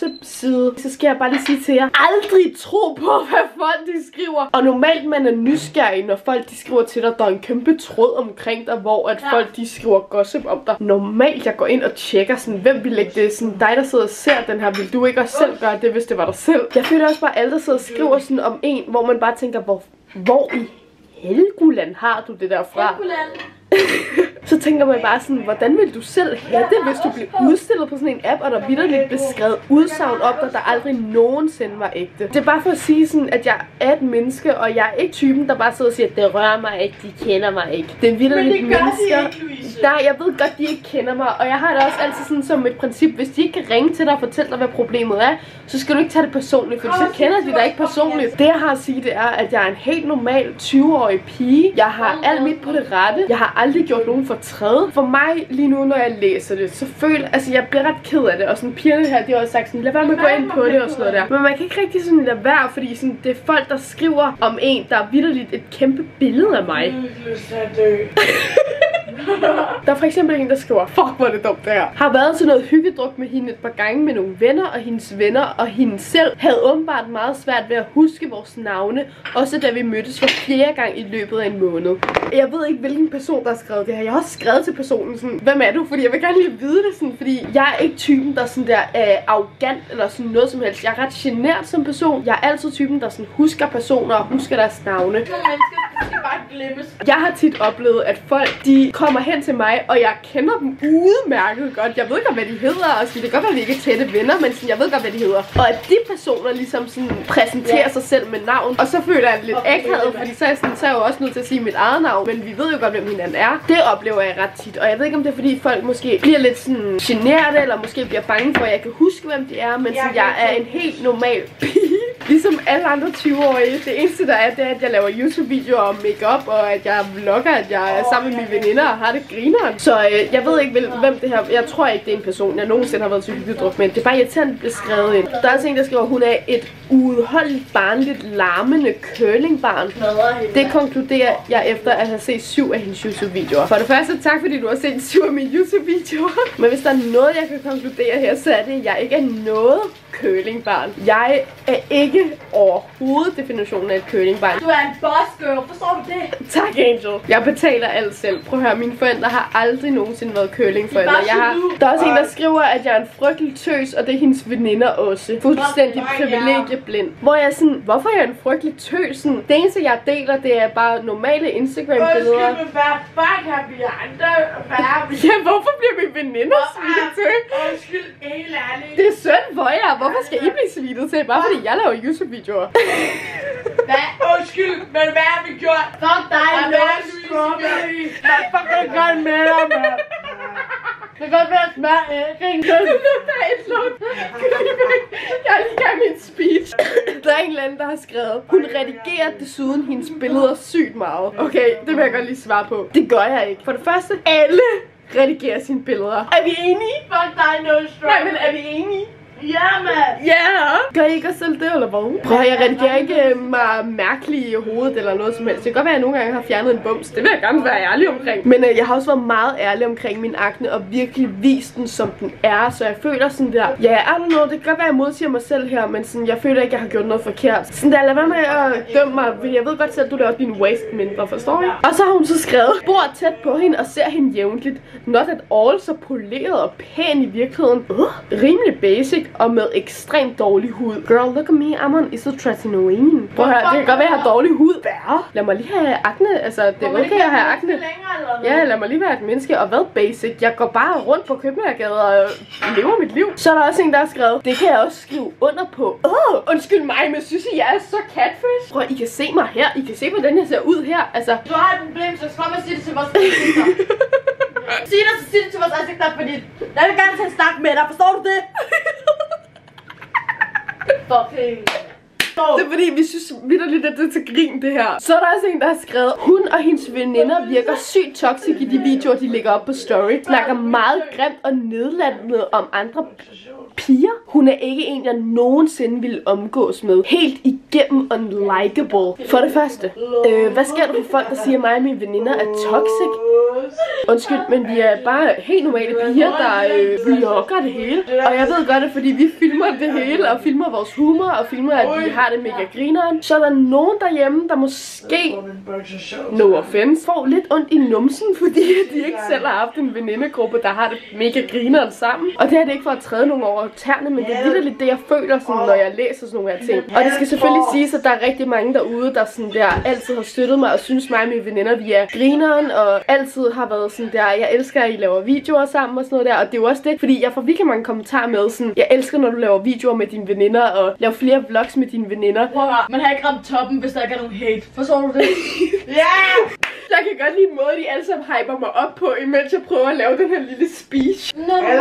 A: gossip-side, så skal jeg bare lige sige til jer, aldrig tro på, hvad folk de skriver. Og normalt man er nysgerrig, når folk de skriver til dig, der er en kæmpe tråd omkring dig, hvor at ja. folk de skriver gossip om dig. Normalt jeg går ind og tjekker sådan, hvem vil lægge det, sådan dig der sidder og ser den her, vil du ikke også selv gøre det, hvis det var dig selv? Jeg føler også bare, alle der sidder og skriver sådan om en, hvor man bare tænker, hvor, hvor i Helgoland har du det der fra? Så tænker man bare sådan, hvordan vil du selv have det, hvis du bliver udstillet på sådan en app, og der vitterligt bliver skrevet udsagn op, der, der aldrig nogensinde var ægte. Det er bare for at sige sådan, at jeg er et menneske, og jeg er ikke typen, der bare sidder og siger, at det rører mig ikke, de kender mig ikke. Det er vitterligt mennesker. Nej, jeg ved godt, de ikke kender mig, og jeg har det også altid sådan som et princip, hvis de ikke kan ringe til dig og fortælle dig, hvad problemet er, så skal du ikke tage det personligt, for så kender de dig ikke personligt. Det jeg har at sige, det er, at jeg er en helt normal tyve-årig pige. Jeg har alt mit på det rette. Jeg har aldrig gjort nogen fortræd. For mig lige nu, når jeg læser det, så føler altså jeg bliver ret ked af det. Og sådan pigerne her, de har også sagt sådan, lad være med at gå ind på det og sådan noget der. Men man kan ikke rigtig sådan lade være, fordi sådan, det er folk, der skriver om en, der er vitterligt et kæmpe billede af mig. Der er for eksempel en, der skriver, fuck hvor er det dumt det her. Har været til noget hyggedruk med hende et par gange med nogle venner, og hendes venner og hende selv havde åbenbart meget svært ved at huske vores navne, også da vi mødtes for fjerde gang i løbet af en måned. Jeg ved ikke, hvilken person, der har skrevet det her. Jeg har også skrevet til personen sådan, hvem er du? Fordi jeg vil gerne lige vide det sådan, fordi jeg er ikke typen, der er sådan der øh, arrogant eller sådan noget som helst. Jeg er ret genert som person. Jeg er altid typen, der sådan husker personer og husker deres navne. Jeg har tit oplevet, at folk, de kommer hen til mig, og jeg kender dem udmærket godt. Jeg ved godt, hvad de hedder, og det kan godt være, at vi ikke er tætte venner, men sådan, jeg ved godt, hvad de hedder. Og at de personer ligesom sådan præsenterer ja. sig selv med navn, og så føler jeg lidt akavet, fordi så er, jeg sådan, så er jeg jo også nødt til at sige mit eget navn, men vi ved jo godt, hvem hinanden er. Det oplever jeg ret tit, og jeg ved ikke, om det er, fordi folk måske bliver lidt sådan generte, eller måske bliver bange for, at jeg kan huske, hvem de er, men sådan, jeg er en helt normal pige. Ligesom alle andre tyve-årige. Det eneste, der er, det er, at jeg laver YouTube-videoer om make-up, og at jeg vlogger, at jeg er sammen med mine veninder og har det grineren. Så øh, jeg ved ikke, hvem det her... Jeg tror ikke, det er en person, jeg nogensinde har været til hyggedruk med. Det er bare irriterende, at det bliver skrevet ind. Der er altså en, der skriver, at hun er et uudholdeligt barnligt, larmende curlingbarn. Det konkluderer jeg efter at have set syv af hendes YouTube-videoer. For det første, tak fordi du har set syv af mine YouTube-videoer. Men hvis der er noget, jeg kan konkludere her, så er det, at jeg ikke er noget curlingbarn. Jeg er ikke overhovedet definitionen af et curlingbarn.
F: Du er en boss girl, forstår du det?
A: Tak, Angel. Jeg betaler alt selv. Prøv at høre, mine forældre har aldrig nogensinde været curlingforældre. Jeg har... Der er også en, der skriver, at jeg er en frygtelig tøs, og det er hendes veninder også. Fuldstændig privilegieblind. Hvor jeg er sådan, hvorfor er jeg en frygtelig tøs? Sådan, det eneste, jeg deler, det er bare normale Instagram-billeder.
C: Undskyld, hvad fuck har vi andre?
A: Ja, hvorfor bliver mine veninder svinet til?
C: Undskyld, helt ærligt.
A: Det er synd for jer. Hvorfor skal I blive svinet til? Bare fordi jeg laver YouTube-videoer.
C: Hvad? Undskyld, men hvad har vi gjort?
F: Fuck dig,
C: Lars Strawberry. Hvad fuck er det godt med dig, mand? Det kan godt være at smage ægring.
A: Det lugter et lugt. Jeg er lige i gang med en speech. Der er en eller anden, der har skrevet, hun redigerer desuden hendes billeder sygt meget. Okay, det vil jeg godt lige svare på. Det gør jeg ikke. For det første, alle redigerer sine billeder. Er vi enige?
C: Fuck dig, Lars Strawberry.
A: Nej, men er vi enige?
C: Ja, mand!
A: Ja! Gør I ikke også selv det, eller hvad? Prøv, jeg redigerer ikke mig mærkeligt i hovedet eller noget som helst. Det kan godt være, at jeg nogle gange har fjernet en bums. Det vil jeg gerne være ærlig omkring. Men øh, jeg har også været meget ærlig omkring min akne og virkelig vist den, som den er. Så jeg føler sådan der, ja, I don't know, det kan godt være, at jeg modsiger mig selv her, men sådan, jeg føler ikke, at jeg har gjort noget forkert. Sådan der, lad være med at dømme mig, for jeg ved godt selv, at du laver din waist mindre, forstår I? Og så har hun så skrevet, bor tæt på hende og ser hende jævnligt. Not at all, så poleret og pæn i virkeligheden. Uh, rimelig basic og med ekstremt dårlig hud. Girl, look at me, I'm on isotretinoin. Prøv at høre, det kan godt være, at jeg har dårlig hud. Hvad? Lad mig lige have akne. Altså, det er okay at have akne. Ja, lad mig lige være et menneske. Og hvad basic? Jeg går bare rundt på Købmagergade og lever mit liv. Så er der også en, der har skrevet, det kan jeg også skrive under på. Åh, oh, undskyld mig, men synes I, jeg er så catfish? Prøv, I kan se mig her. I kan se, hvordan jeg ser ud her. Altså,
F: du har et problem, så kom og sig det til vores ansigter. Sig det, så sig det til vores ansigter, fordi jeg vil gerne tage en snak med dig. Forstår du det? Fucking.
A: Det er fordi, vi synes vitterligt, at det er til grin, det her. Så er der også en, der har skrevet, hun og hendes veninder virker sygt toxic i de videoer, de lægger op på story. Snakker meget grimt og nedladende om andre piger. Hun er ikke en, jeg nogensinde ville omgås med. Helt igennem unlikable. For det første, øh, hvad sker der for folk, der siger, at mig og mine veninder er toxic? Undskyld, men vi er bare helt normale piger, der øh, vlogger det hele. Og jeg ved godt, at fordi vi filmer det hele, og filmer vores humor, og filmer, at vi har det mega grineren, så er der nogen derhjemme, der måske, no offense, får lidt ondt i numsen, fordi de ikke selv har haft en venindegruppe, der har det mega grineren sammen. Og det er det ikke for at træde nogen over tæerne, men det er vitterligt det, jeg føler, sådan, når jeg læser sådan nogle her ting. Og det skal selvfølgelig siges, at der er rigtig mange derude, der sådan der altid har støttet mig, og synes mig og mine veninder, vi er grineren, og altid har været sådan der, jeg elsker, at I laver videoer sammen og sådan noget der. Og det er jo også det, fordi jeg får virkelig mange kommentarer med sådan, jeg elsker, når du laver videoer med dine veninder, og laver flere vlogs med dine veninder.
B: Prøv at man har ikke ramt toppen, hvis der ikke er nogen hate. Forstår du det? Ja!
A: Jeg kan godt lide måden, de alle sammen hyper mig op på, imens jeg prøver at lave den her lille speech.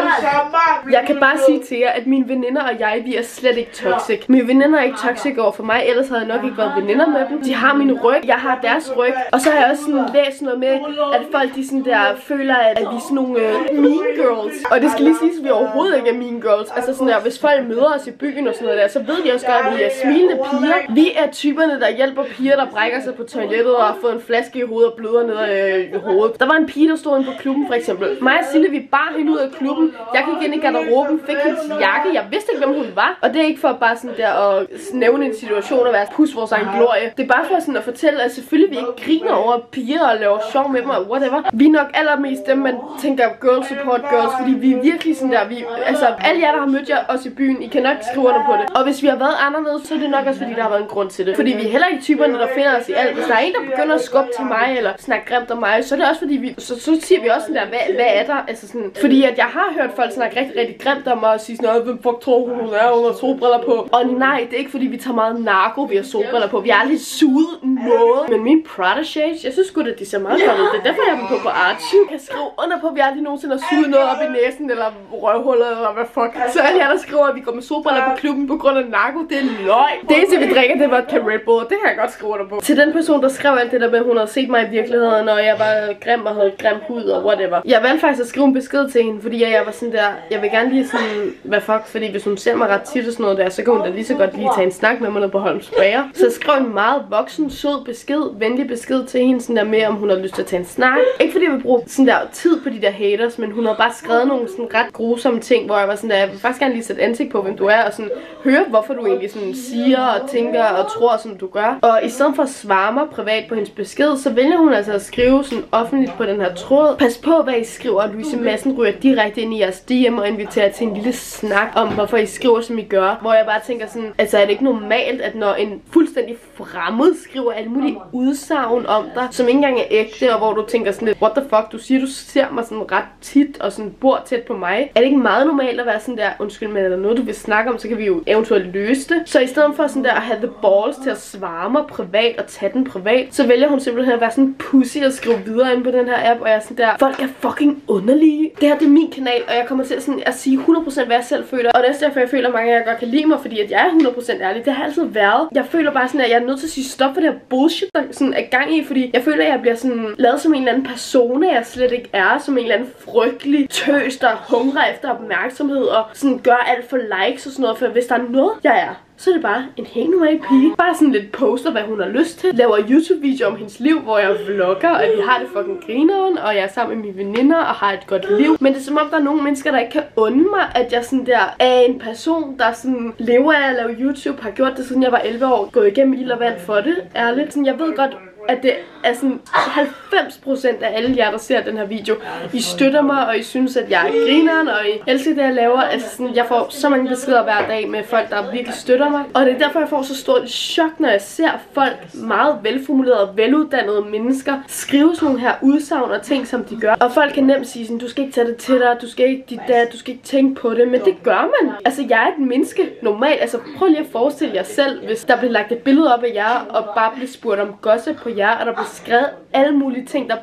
A: Jeg kan bare sige til jer, at mine veninder og jeg, vi er slet ikke toxic. Mine veninder er ikke toxic over for mig, ellers havde jeg nok ikke været veninder med dem. De har min ryg, jeg har deres ryg. Og så har jeg også sådan læst noget med, at folk de sådan der føler, at vi er sådan nogle uh, mean girls. Og det skal lige siges, at vi overhovedet ikke er mean girls. Altså sådan der, hvis folk møder os i byen og sådan noget der, så ved de også godt, at vi er smilende piger. Vi er typerne, der hjælper piger, der brækker sig på toilettet og har fået en flaske i hovedet og bløder ned øh, i hovedet. Der var en pige, der stod inde på klubben for eksempel. Mig og Sille, vi bar hende ud af klubben. Jeg gik ind i garderoben, fik hendes jakke. Jeg vidste ikke, hvem hun var. Og det er ikke for bare sådan der at nævne en situation og være pus vores egen glorie. Det er bare for sådan at fortælle, at selvfølgelig vi ikke griner over piger og laver sjov med dem og whatever. Vi er nok allermest dem, man tænker girl support girls, fordi vi er virkelig sådan der, vi, altså alle jer, der har mødt jer os i byen, I kan nok skrive under på det. Og hvis vi har været anderledes, så er det nok også fordi, der har været en grund til det. Fordi vi er heller ikke typerne, der finder os i alt. Hvis der er en, der begynder at skubbe til mig, eller snakke grimt om mig, så er det også fordi, vi, så, så siger vi også sådan der, hvad, hvad er der? Altså sådan, fordi at jeg har hørt folk snakke rigtig, rigtig grimt om mig og sige sådan noget, hvem fuck tror hun er, hun har solbriller på. Og nej, det er ikke fordi, vi tager meget narko ved at solbriller på. Vi har aldrig suget noget. Men mine Prada shades, jeg synes sgu da, de ser meget godt ud. Det er derfor, jeg har dem på på Archie. Jeg kan skrive under på, at vi aldrig nogensinde har suget noget op i næsen, eller røvhullet, eller hvad fuck. Så alle jer, der skriver, at vi går med solbriller på klubben på grund af narko, det er løgn. Det eneste, vi drikker, det var et Red Bull. Det kan jeg godt skrive under på. Til den person, der skrev alt det der med, at hun havde set mig i virkeligheden, og jeg var grim og havde grim hud og whatever. Jeg valgte faktisk at skrive en besked til hende, fordi jeg var sådan der, jeg vil gerne lige sådan, hvad fuck, fordi hvis hun ser mig ret tit og sådan noget der, så kan hun da lige så godt lige tage en snak med mig nede på Holms Bager. Så jeg skrev en meget voksen, sød besked, venlig besked til hende, sådan der med, om hun havde lyst til at tage en snak. Ikke fordi jeg vil bruge sådan der tid på de der haters, men hun havde bare skrevet nogle sådan ret grusomme ting, hvor jeg var sådan der, jeg vil faktisk gerne lige sætte ansigt på, hvem du er, og sådan høre, hvorfor du egentlig sådan siger og tænker og tror, som du gør. Og i stedet for at svare mig privat på hendes besked, så vælger hun altså at skrive sådan offentligt på den her tråd. Pas på, hvad I skriver, og Louise Madsen ryger direkte ind i jeres D M og inviterer til en lille snak om, hvorfor I skriver, som I gør. Hvor jeg bare tænker sådan, altså er det ikke normalt, at når en fuldstændig fremmed skriver alle mulige udsagn om dig, som ikke engang er ægte, og hvor du tænker sådan lidt, what the fuck, du siger, du ser mig sådan ret tit, og sådan bor tæt på mig. Er det ikke meget normalt at være sådan der, undskyld, men er der noget, du vil snakke om, så kan vi jo eventuelt løse det. Så i stedet for sådan der at have the balls til at svare mig privat og tage den privat, så vælger hun simpelthen at være sådan pussy og skrive videre ind på den her app, og jeg er sådan der, folk er fucking underlige. Det her, det er min kanal, og jeg kommer til sådan at sige hundrede procent, hvad jeg selv føler. Og det er derfor, jeg føler, at mange af jer godt kan lide mig, fordi at jeg er hundrede procent ærlig. Det har altid været. Jeg føler bare sådan, at jeg er nødt til at sige stop for det her bullshit, der sådan er gang i, fordi jeg føler, at jeg bliver sådan lavet som en eller anden persona, jeg slet ikke er, som en eller anden frygtelig tøs, der hungrer efter opmærksomhed og sådan gør alt for likes og sådan noget, for hvis der er noget, jeg er, så er det bare en helt normal pige. Bare sådan lidt poster, hvad hun har lyst til. Laver YouTube-videoer om hendes liv, hvor jeg vlogger, og vi har det fucking grineren, og jeg er sammen med mine veninder og har et godt liv. Men det er som om, der er nogle mennesker, der ikke kan unde mig, at jeg sådan der er en person, der sådan lever af at lave YouTube, har gjort det siden jeg var elleve år, gået igennem ild og vand for det, ærligt. Sådan, jeg ved godt, at det er sådan halvfems procent af alle jer, der ser den her video, I støtter mig, og I synes, at jeg er grineren, og I elsker det, jeg laver. Altså sådan, jeg får så mange beskeder hver dag med folk, der virkelig støtter mig. Og det er derfor, jeg får så stort chok, når jeg ser folk, meget velformulerede, veluddannede mennesker, skrive sådan nogle her udsagn og ting, som de gør. Og folk kan nemt sige sådan, du skal ikke tage det til dig, du skal ikke dit der, du skal ikke tænke på det, men det gør man. Altså, jeg er et menneske normalt. Altså, prøv lige at forestille jer selv, hvis der bliver lagt et billede op af jer, og bare bliver spurgt om gossip på jer, og der bliver skrevet alle mulige ting, der bare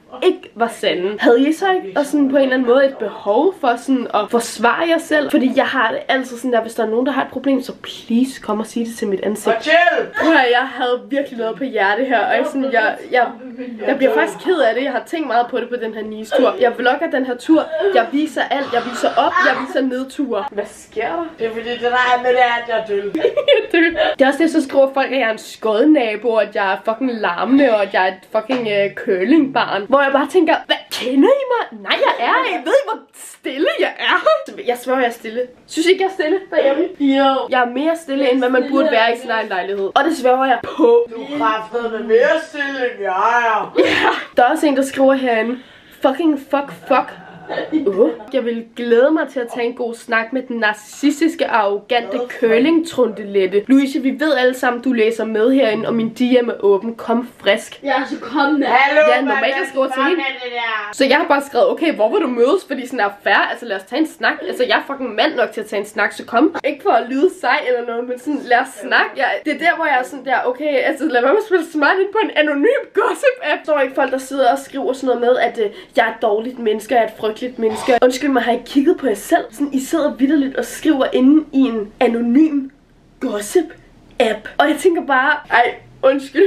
A: ikke var sande. Havde I så ikke og sådan på en eller anden måde et behov for sådan at forsvare jer selv? Fordi jeg har det altid sådan der, hvis der er nogen, der har et problem, så please kom og sig det til mit ansigt. Prøv at jeg havde virkelig noget på hjerte her, og jeg, sådan, jeg, jeg, jeg bliver faktisk ked af det. Jeg har tænkt meget på det på den her Nice-tur. Jeg vlogger den her tur, jeg viser alt, jeg viser op, jeg viser nedture. Hvad sker der?
C: Det er fordi, det der er med det, at jeg er død.
A: Det er også det, så skriver folk, at jeg er en skodnabo, og at jeg er fucking larmende, og at jeg er et fucking uh, curlingbarn. Hvor jeg bare tænker, hvad kender I mig? Nej, jeg er ikke. Ved I, hvor stille jeg er? Jeg svær, jeg er stille. Synes I ikke, jeg er stille derhjemme? Jo. Jeg er mere stille, end hvad man burde være i sin egen lejlighed. Og det sværger jeg på.
C: Du er kraftedeme mere stille, end jeg er.
A: Ja. Der er også en, der skriver herinde, fucking fuck fuck. Uh. Jeg vil glæde mig til at tage en god snak med den narcissistiske, arrogante curling-trundelette. Louise, vi ved alle sammen, du læser med herinde, og min D M er åben. Kom frisk.
F: Ja, så kom med.
C: Hallo,
A: ja, normalt jeg skriver til hende. Så jeg har bare skrevet, okay, hvor vil du mødes? Fordi sådan er fair, altså lad os tage en snak. Altså jeg er fucking mand nok til at tage en snak, så kom. Ikke for at lyde sej eller noget, men sådan lad os snakke. Jeg, det er der, hvor jeg er sådan der, okay, altså lad være med at spille smart ind på en anonym gossip-app. Så er ikke folk, der sidder og skriver sådan noget med, at øh, jeg er et dårligt menneske, jeg er et frygteligt menneske. Undskyld mig, har I kigget på jer selv? Sådan, I sidder vitterligt og skriver inde i en anonym gossip-app. Og jeg tænker bare, ej, undskyld,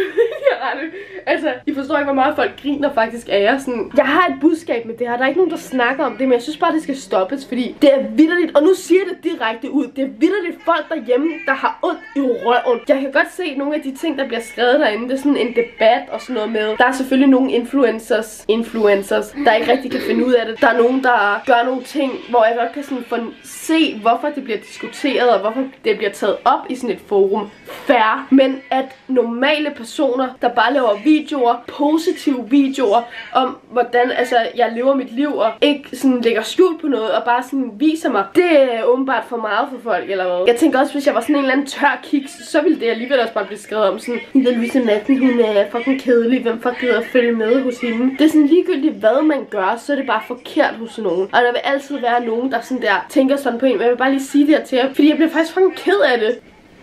A: altså, I forstår ikke, hvor meget folk griner faktisk af jer. Sådan, jeg har et budskab med det her. Der er ikke nogen, der snakker om det, men jeg synes bare, det skal stoppes, fordi det er vitterligt, og nu siger jeg det direkte ud, det er vitterligt folk derhjemme, der har ondt i røven. Jeg kan godt se nogle af de ting, der bliver skrevet derinde. Det er sådan en debat og sådan noget med. Der er selvfølgelig nogle influencers, influencers, der ikke rigtig kan finde ud af det. Der er nogen, der gør nogle ting, hvor jeg godt kan sådan få se, hvorfor det bliver diskuteret, og hvorfor det bliver taget op i sådan et forum. Fair. Men at normale personer, der bare laver videoer, positive videoer om, hvordan altså, jeg lever mit liv, og ikke sådan lægger skjult på noget, og bare sådan viser mig, det er åbenbart for meget for folk, eller hvad. Jeg tænker også, hvis jeg var sådan en eller anden tør kiks, så ville det alligevel også bare blive skrevet om sådan, Ida Louise Madsen, hun er fucking kedelig, hvem fuck gider at følge med hos hende. Det er sådan ligegyldigt, hvad man gør, så er det bare forkert hos nogen. Og der vil altid være nogen, der sådan der tænker sådan på en, men jeg vil bare lige sige det her til jer, fordi jeg bliver faktisk fucking ked af det.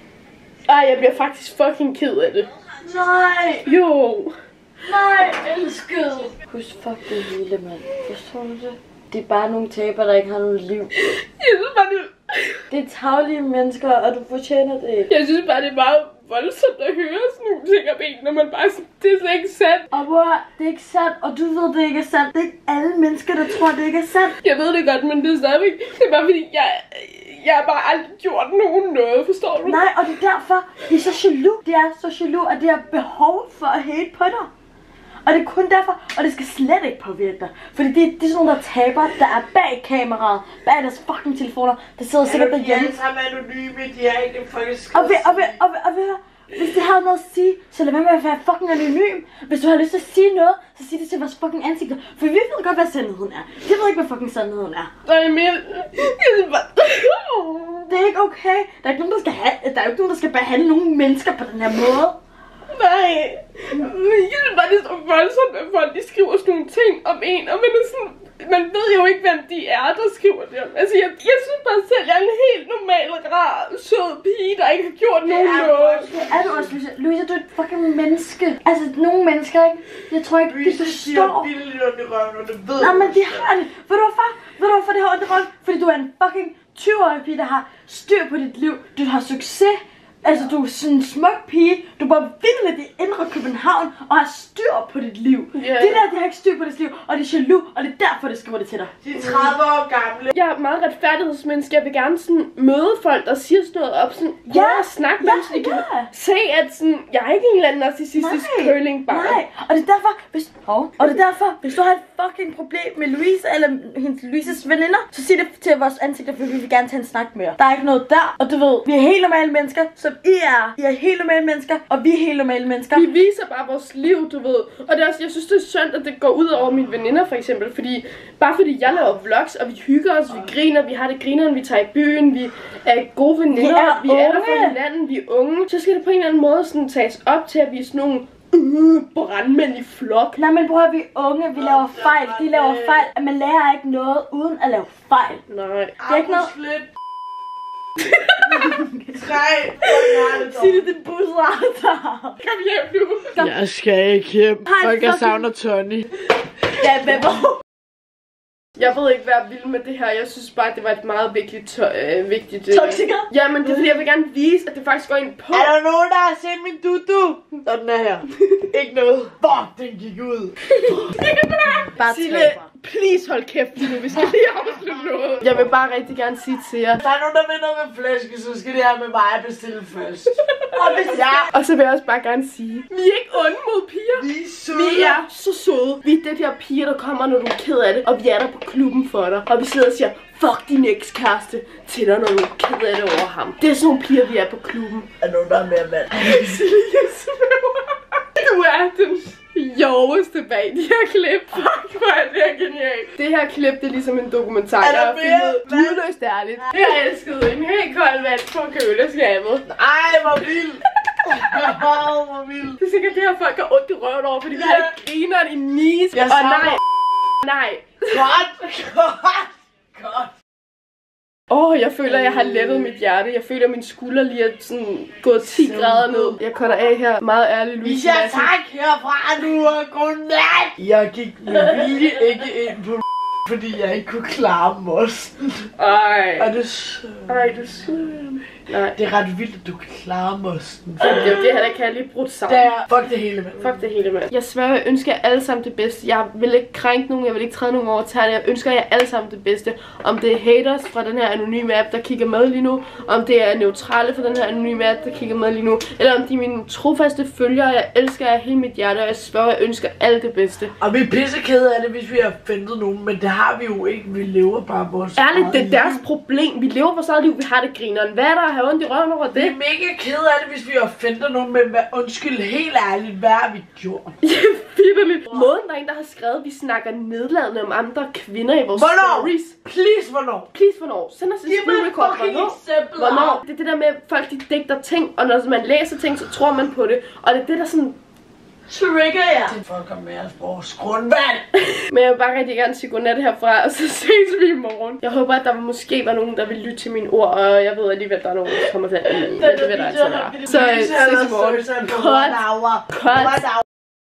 A: Ej, jeg bliver faktisk fucking ked af det.
F: Nej.
A: Jo.
F: Nej, elskede.
B: Husk fuck det hele, mand. Forstår du det? Det er bare nogle taber, der ikke har noget liv.
A: Jeg synes bare, det...
B: Det er tavlige mennesker, og du fortjener det.
A: Jeg synes bare, det er meget voldsomt at høre sådan nogle ting om en, når man bare sådan, det er slet ikke sandt.
F: Og hvor det er ikke sandt, og du ved, det ikke er sandt. Det er ikke alle mennesker, der tror, det ikke er sandt.
A: Jeg ved det godt, men det er stadigvæk, det er bare fordi, jeg... Jeg har bare aldrig gjort nogen noget, forstår du?
F: Nej, og det er derfor, de er så jaloux. De er så jaloux, at de har behov for at hate på dig. Og det er kun derfor, og det skal slet ikke påvirke dig. Fordi det, det er sådan nogle, der taber, der er bag kameraet, bag deres fucking telefoner, der sidder ja, sikkert derhjemme.
C: De er alle sammen anonyme, de er ikke faktisk...
F: Og ved, og ved, og ved, og ved, hvis de har noget at sige, så lad være med at være fucking anonym. Hvis du har lyst til at sige noget, så sig det til vores fucking ansigter. For vi ved godt, hvad sandheden er. Vi ved ikke, hvad fucking sandheden er.
A: Nej, men...
F: Det er ikke okay. Der er ikke nogen, der skal have, der er ikke nogen, der skal behandle nogle mennesker på den her måde.
A: Nej. Jeg synes bare, det er så voldsomt, at folk de skriver sådan nogle ting om en, og man er sådan... Man ved jo ikke, hvem de er, der skriver det. Altså, jeg, jeg synes bare selv, jeg er en helt normal, rar, sød pige, der ikke har gjort
F: det
A: nogen
F: er
A: noget.
F: Det er du også, Louise. Louise, du er et fucking menneske. Altså, nogle mennesker, ikke? Jeg tror ikke,
C: Louise,
F: de forstår.
C: Louise siger billigt ondt i røven, og det ved
F: Nej, men de har det. Ved du hvorfor? Ved du hvorfor det har ondt i røven? Fordi du er en fucking tyve-årig pige, der har styr på dit liv. Du har succes. Altså, du er sådan en smuk pige. Du bor vildt i indre København og har styr på dit liv. Yeah. Det der, de har ikke styr på dit liv, og det er jaloux, og det er derfor, det skriver det til dig.
C: De er tredive år gamle.
A: Jeg er meget retfærdighedsmenneske. Jeg vil gerne sådan møde folk, der siger sådan noget op. Sådan,
F: ja,
A: og snakke med
F: ja,
A: dem, så de kan
F: ja.
A: se, at sådan, jeg er ikke en eller anden narcissistisk curlingbarn.
F: Nej, og det er derfor, hvis, oh, og det er derfor, hvis du har et fucking problem med Louise eller hendes Louises veninder, så sig det til vores ansigter, for vi vil gerne tage en snak med jer. Der er ikke noget der, og du ved, vi er helt normale mennesker, som I er. I er helt normale mennesker, og vi er helt normale mennesker.
A: Vi viser bare vores liv, du ved. Og det er også, jeg synes, det er synd, at det går ud over mine veninder, for eksempel. Fordi, bare fordi jeg laver vlogs, og vi hygger os, vi griner, vi har det grineren, vi tager i byen, vi er gode veninder, vi er, vi er der for hinanden, vi er unge. Så skal det på en eller anden måde sådan tages op til, at vi er sådan nogle øh, brandmænd i flok.
F: Nej, men bror, vi er unge, vi laver fejl, de laver fejl. At man lærer ikke noget uden at lave fejl.
A: Nej.
F: Det er ikke noget...
C: Tre.
F: Sig det til busser.
A: Kom hjem nu.
C: Jeg skal ikke hjem. Folk, jeg savner Tony.
F: Ja, men hvor?
A: Jeg ved ikke, hvad jeg vil med det her. Jeg synes bare, at det var et meget vigtigt... Øh, vigtigt øh...
F: Toxiker?
A: Ja, men det er fordi, jeg vil gerne vise, at det faktisk går ind på.
C: Er der nogen, der har set min dudu? Og den er her. Ikke noget. Fuck, den gik ud.
F: Bare
A: Sille, please hold kæft lige nu. Vi skal lige afslutte noget. Jeg vil bare rigtig gerne sige til jer.
C: Der er nogen, der vinder med flæske, så skal det her med mig bestille først.
F: Og hvis
C: Ja.
A: Og så vil jeg også bare gerne sige, vi er ikke onde mod piger.
C: Vi er søde.
A: Vi er så søde. Vi er det der piger, der kommer, når du er ked af det. Og vi er der på klubben for dig. Og vi sidder og siger, fuck din ekskæreste til dig, når du er ked af det over ham. Det er sådan nogle piger, vi er på klubben.
C: Er nogen, der er mere mand?
A: Du er den sjoveste bag de her klip. Fuck, hvor er det her genialt. Det her klip, det er ligesom en dokumentar.
C: Er der
A: Jeg har
C: mere?
A: filmet lydløst ærligt. Jeg elskede en helt kold vand på køleskabet.
C: Ej, hvor vildt. Hvor vildt.
A: Det er sikkert det her, folk har ondt i røven over, fordi vi har ikke grineren i Nice.
C: Jeg
A: Og
C: savner-
A: nej, nej.
C: Godt, godt, godt.
A: Åh, oh, jeg føler, at jeg har lettet mit hjerte. Jeg føler, at min skulder lige er sådan gået ti grader ned. Jeg cutter af her. Meget ærligt,
C: Vi
A: Louise
C: siger
A: Madsen.
C: tak herfra nu og godnat. Jeg gik med vilje ikke ind på fordi jeg ikke kunne klare mosten.
A: Ej.
C: Og det er sødt.
A: Ej, du er sød. Nej.
C: Det er ret vildt, at du kan klare mosten.
A: Det er jo det her, der kan jeg lige brudt sammen.
C: Det er, fuck det hele med.
A: Fuck det hele med. Jeg sværger, jeg ønsker jer alle sammen det bedste. Jeg vil ikke krænke nogen, jeg vil ikke træde nogen over tæerne. Jeg ønsker jer alle sammen det bedste. Om det er haters fra den her anonyme app, der kigger med lige nu. Om det er neutrale fra den her anonyme app, der kigger med lige nu. Eller om de er mine trofaste følgere. Jeg elsker jer hele mit hjerte, og jeg sværger, jeg ønsker alle det bedste.
C: Og vi er pissekede af det, hvis vi har offentet nogen, men det har vi jo ikke. Vi lever bare vores
A: Ærligt, det er
C: eget
A: deres
C: liv.
A: problem. Vi lever vores eget liv, vi har det grineren. Hvad er der at have ondt i røven over
C: Vi
A: det?
C: er mega kede af det, hvis vi offender nogen, men hvad, undskyld, helt ærligt, hvad har vi gjort?
A: Vitterligt. Måden, der er en, der har skrevet, at vi snakker nedladende om andre kvinder i vores
C: Hvornår?
A: stories.
C: Please, hvornår?
A: Please, hvornår? Send os en
C: Giv mig
A: screen
C: et
A: record.
C: fucking
A: Hvornår?
C: eksempel.
A: Hvornår? Det er det der med, at folk de digter ting, og når man læser ting, så tror man på det. Og det er det, der sådan...
F: trigger jer.
C: Til folk kommer med os vores grundvand.
A: Men jeg vil bare rigtig gerne sige godnat herfra, og så ses vi i morgen. Jeg håber, at der måske var nogen, der vil lytte til mine ord, og jeg ved alligevel, at der er nogen, der kommer til at... Det, det vil der altså være. Så øh, ses i morgen. Cut. Cut.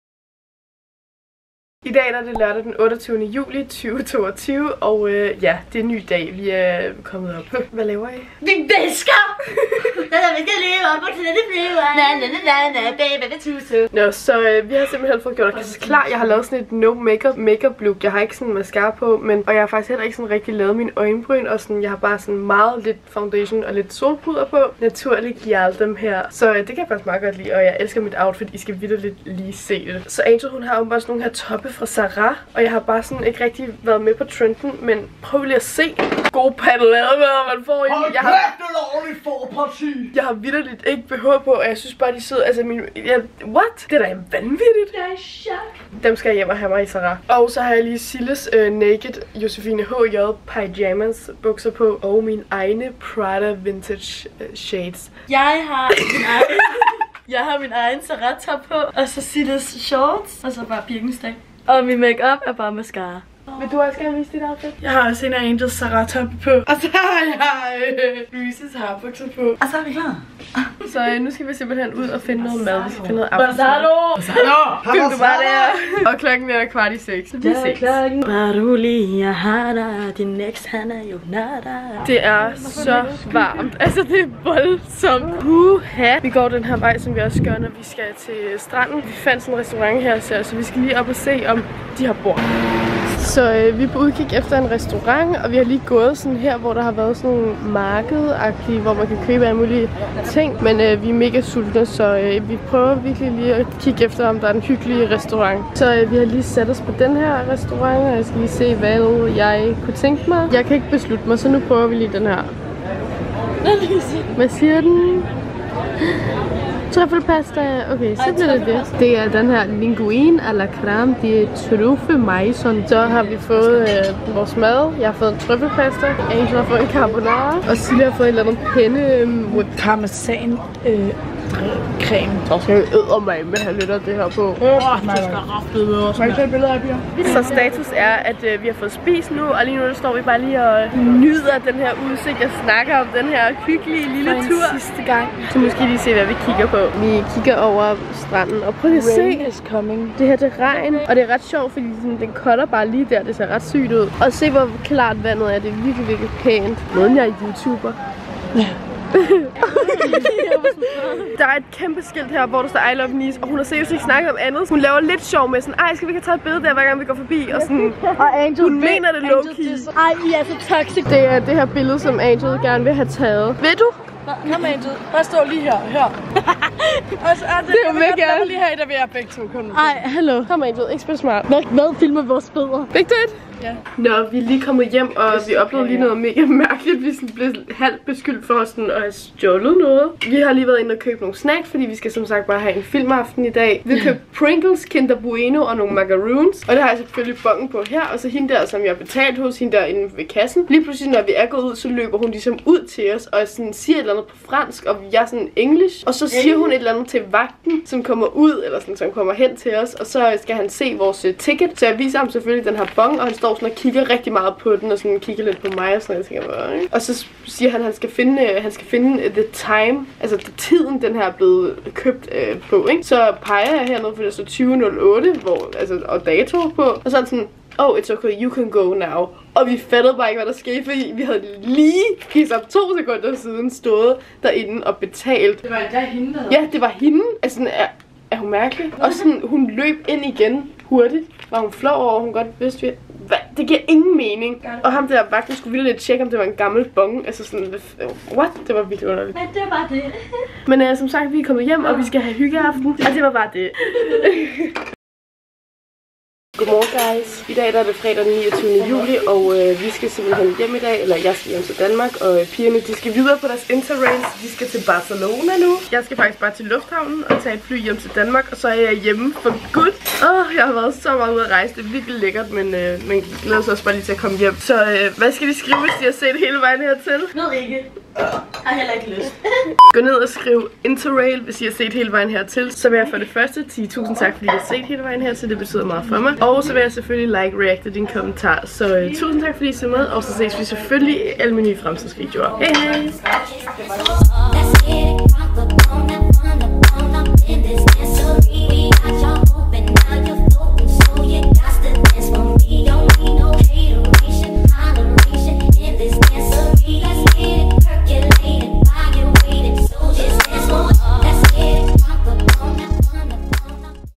A: I dag er det lørdag den otteogtyvende juli tyve toogtyve, og øh, ja, det er en ny dag. Vi er kommet op. Hvad laver I?
F: Vi visker! Vi skal leve op til det flyver. Na na na na baby, det tusse.
A: Nå, så øh, vi har simpelthen fået gjort os klar. Jeg har lavet sådan et no makeup makeup look. Jeg har ikke sådan mascara på, men og jeg har faktisk heller ikke sådan rigtig lavet mine øjenbryn, og sådan jeg har bare sådan meget lidt foundation og lidt solpuder på. Naturligt giver alle dem her. Så øh, det kan jeg faktisk meget godt lide, og jeg elsker mit outfit. I skal vitterligt lige se det. Så Angel, hun har jo bare sådan nogle her toppe fra Zara, og jeg har bare sådan ikke rigtig været med på trenden, men prøv lige at se god paddelademad, man får i. Jeg har
C: ordentligt forparti.
A: Jeg har vitterligt ikke B H på, og jeg synes bare, de sidder... Altså, min... Jeg, what? Det er da vanvittigt.
F: Jeg er i chok.
A: Dem skal jeg hjem og have mig i Zara. Og så har jeg lige Silles uh, Naked Josefine H J Pyjamas bukser på, og mine egne Prada Vintage uh, shades.
F: Jeg har min egen, jeg har min egen Zara-top på, og så Silles shorts, og så bare Birkenstock. Og min makeup er bare mascara.
A: Vil du også gerne vise dit outfit?
C: Jeg har også en af Angels Zara-top på. Og så har jeg øh, Louises harbukser på.
F: Og så er vi klar.
A: Så øh, nu skal vi simpelthen ud og finde noget mad. Vi skal finde noget aftensmad.
F: Basado!
A: Film du bare der. Og klokken er kvart i seks. Så vi ses.
F: Bare rolig, jeg har dig. Din next, han er jo nada.
A: Det er så varmt. Altså, det er voldsomt. Uha. Vi går den her vej, som vi også gør, når vi skal til stranden. Vi fandt sådan en restaurant her, så vi skal lige op og se, om de har bord. Så øh, vi er på udkig efter en restaurant, og vi har lige gået sådan her, hvor der har været sådan nogle marked-agtige, hvor man kan købe alle mulige ting. Men øh, vi er mega sultne, så øh, vi prøver virkelig lige at kigge efter, om der er en hyggelig restaurant. Så øh, vi har lige sat os på den her restaurant, og jeg skal lige se, hvad jeg kunne tænke mig. Jeg kan ikke beslutte mig, så nu prøver vi lige den her. Hvad siger den? Trøffelpasta. Okay, så bliver det det. Det er den her linguine à la crème de truffe maison. Så har vi fået øh, vores mad. Jeg har fået en trøffelpasta. Angel har fået en carbonara. Og Silje har fået en eller anden penne. Øh,
C: Parmesan. Øh, creme.
A: Så skal vi eddermame med have lidt af det her på.
C: Åh, det skal raftet med os. Må jeg tage et billede af, Pia?
A: Så status er, at øh, vi har fået spist nu, og lige nu der står vi bare lige og nyder den her udsigt. Jeg snakker om den her hyggelige lille tur.
C: Sidste gang.
A: Så måske lige se, hvad vi kigger på. Vi kigger over stranden, og prøv lige at se.
C: Rain is coming.
A: Det her det er regn, og det er ret sjovt, fordi sådan, den kolder bare lige der. Det ser ret sygt ud. Og se, hvor klart vandet er. Det er virkelig, virkelig pænt. Måden jeg er YouTuber. Ja. Der er et kæmpe skilt her, hvor der står I love Nice, og hun har seriøst ikke snakket om andet. Hun laver lidt sjov med sådan, ej, skal vi ikke have taget et billede der, hver gang vi går forbi, og sådan,
C: og Angel,
A: hun mener det low-key.
C: Ej, I er så toxic.
A: Det er det her billede, som Angel gerne vil have taget. Ved du?
C: Kom Angel, bare stå lige her, her. Og så, det, det er jo mega gerne. Jeg vil lige have, der vil jeg begge to kun.
A: Ej, hallo. Kom Angel, ikke spil smart. Hvad, hvad filmer vores billeder? Vigtigt? Ja. Nå, vi er lige kommet hjem, og vi oplevede lige noget mega mærkeligt. Vi blev halvt beskyldt for sådan at have stjålet noget. Vi har lige været inde og købe nogle snacks, fordi vi skal som sagt bare have en filmaften i dag. Vi har købt Pringles, Kinder Bueno og nogle macaroons. Og det har jeg selvfølgelig bongen på her. Og så hende der, som jeg har betalt hos, hende der inde ved kassen. Lige pludselig, når vi er gået ud, så løber hun ligesom ud til os og sådan siger et eller andet på fransk, og jeg er sådan engelsk. Og så siger hun et eller andet til vagten, som kommer ud, eller sådan, som kommer hen til os. Og så skal han se vores ticket. Så jeg viser ham selvfølgelig den her bong, og han står sådan og kigger rigtig meget på den, og sådan kigger lidt på mig, og sådan jeg tænker bare, ikke? Og så siger han, at han skal finde, han skal finde the time, altså tiden, den her er blevet købt øh, på, ikke? Så peger jeg hernede, for det står tyve nul otte, hvor, altså, og dato på, og så er sådan, oh, it's okay, you can go now. Og vi fattede bare ikke, hvad der skete, fordi vi havde lige ligesom to sekunder siden stået derinde og betalt.
C: Det var endda hende, der havde.
A: Ja, det var hende. Altså, sådan, er, er hun mærkelig? Og sådan, hun løb ind igen hurtigt. Var hun flov over, hun godt vidste, vi... Hvad? Det giver ingen mening. Og ham der vagten skulle virkelig lidt tjekke, om det var en gammel bong. Altså sådan, what? Det var virkelig underligt.
F: Men det var bare det.
A: Men uh, som sagt, vi er kommet hjem, og vi skal have hyggeaften. Og det var bare det. Godmorgen guys. I dag der er det fredag den niogtyvende juli, og øh, vi skal simpelthen hjem i dag, eller jeg skal hjem til Danmark, og øh, pigerne de skal videre på deres interrails. De skal til Barcelona nu. Jeg skal faktisk bare til lufthavnen og tage et fly hjem til Danmark, og så er jeg hjemme for good. Åh, jeg har været så meget ude at rejse. Det er virkelig lækkert, men øh, man glæder sig også bare lige til at komme hjem. Så øh, hvad skal de skrive, hvis de har set hele vejen hertil?
F: Ved ikke. Jeg har heller ikke lyst.
A: Gå ned og skriv interrail, hvis I har set hele vejen hertil. Så vil jeg for det første sige tusind tak, fordi I har set hele vejen hertil. Det betyder meget for mig. Og så vil jeg selvfølgelig like, reacte din kommentar. Så øh, tusind tak, fordi I så med. Og så ses vi selvfølgelig i alle mine nye fremtidsvideoer. Hej hej!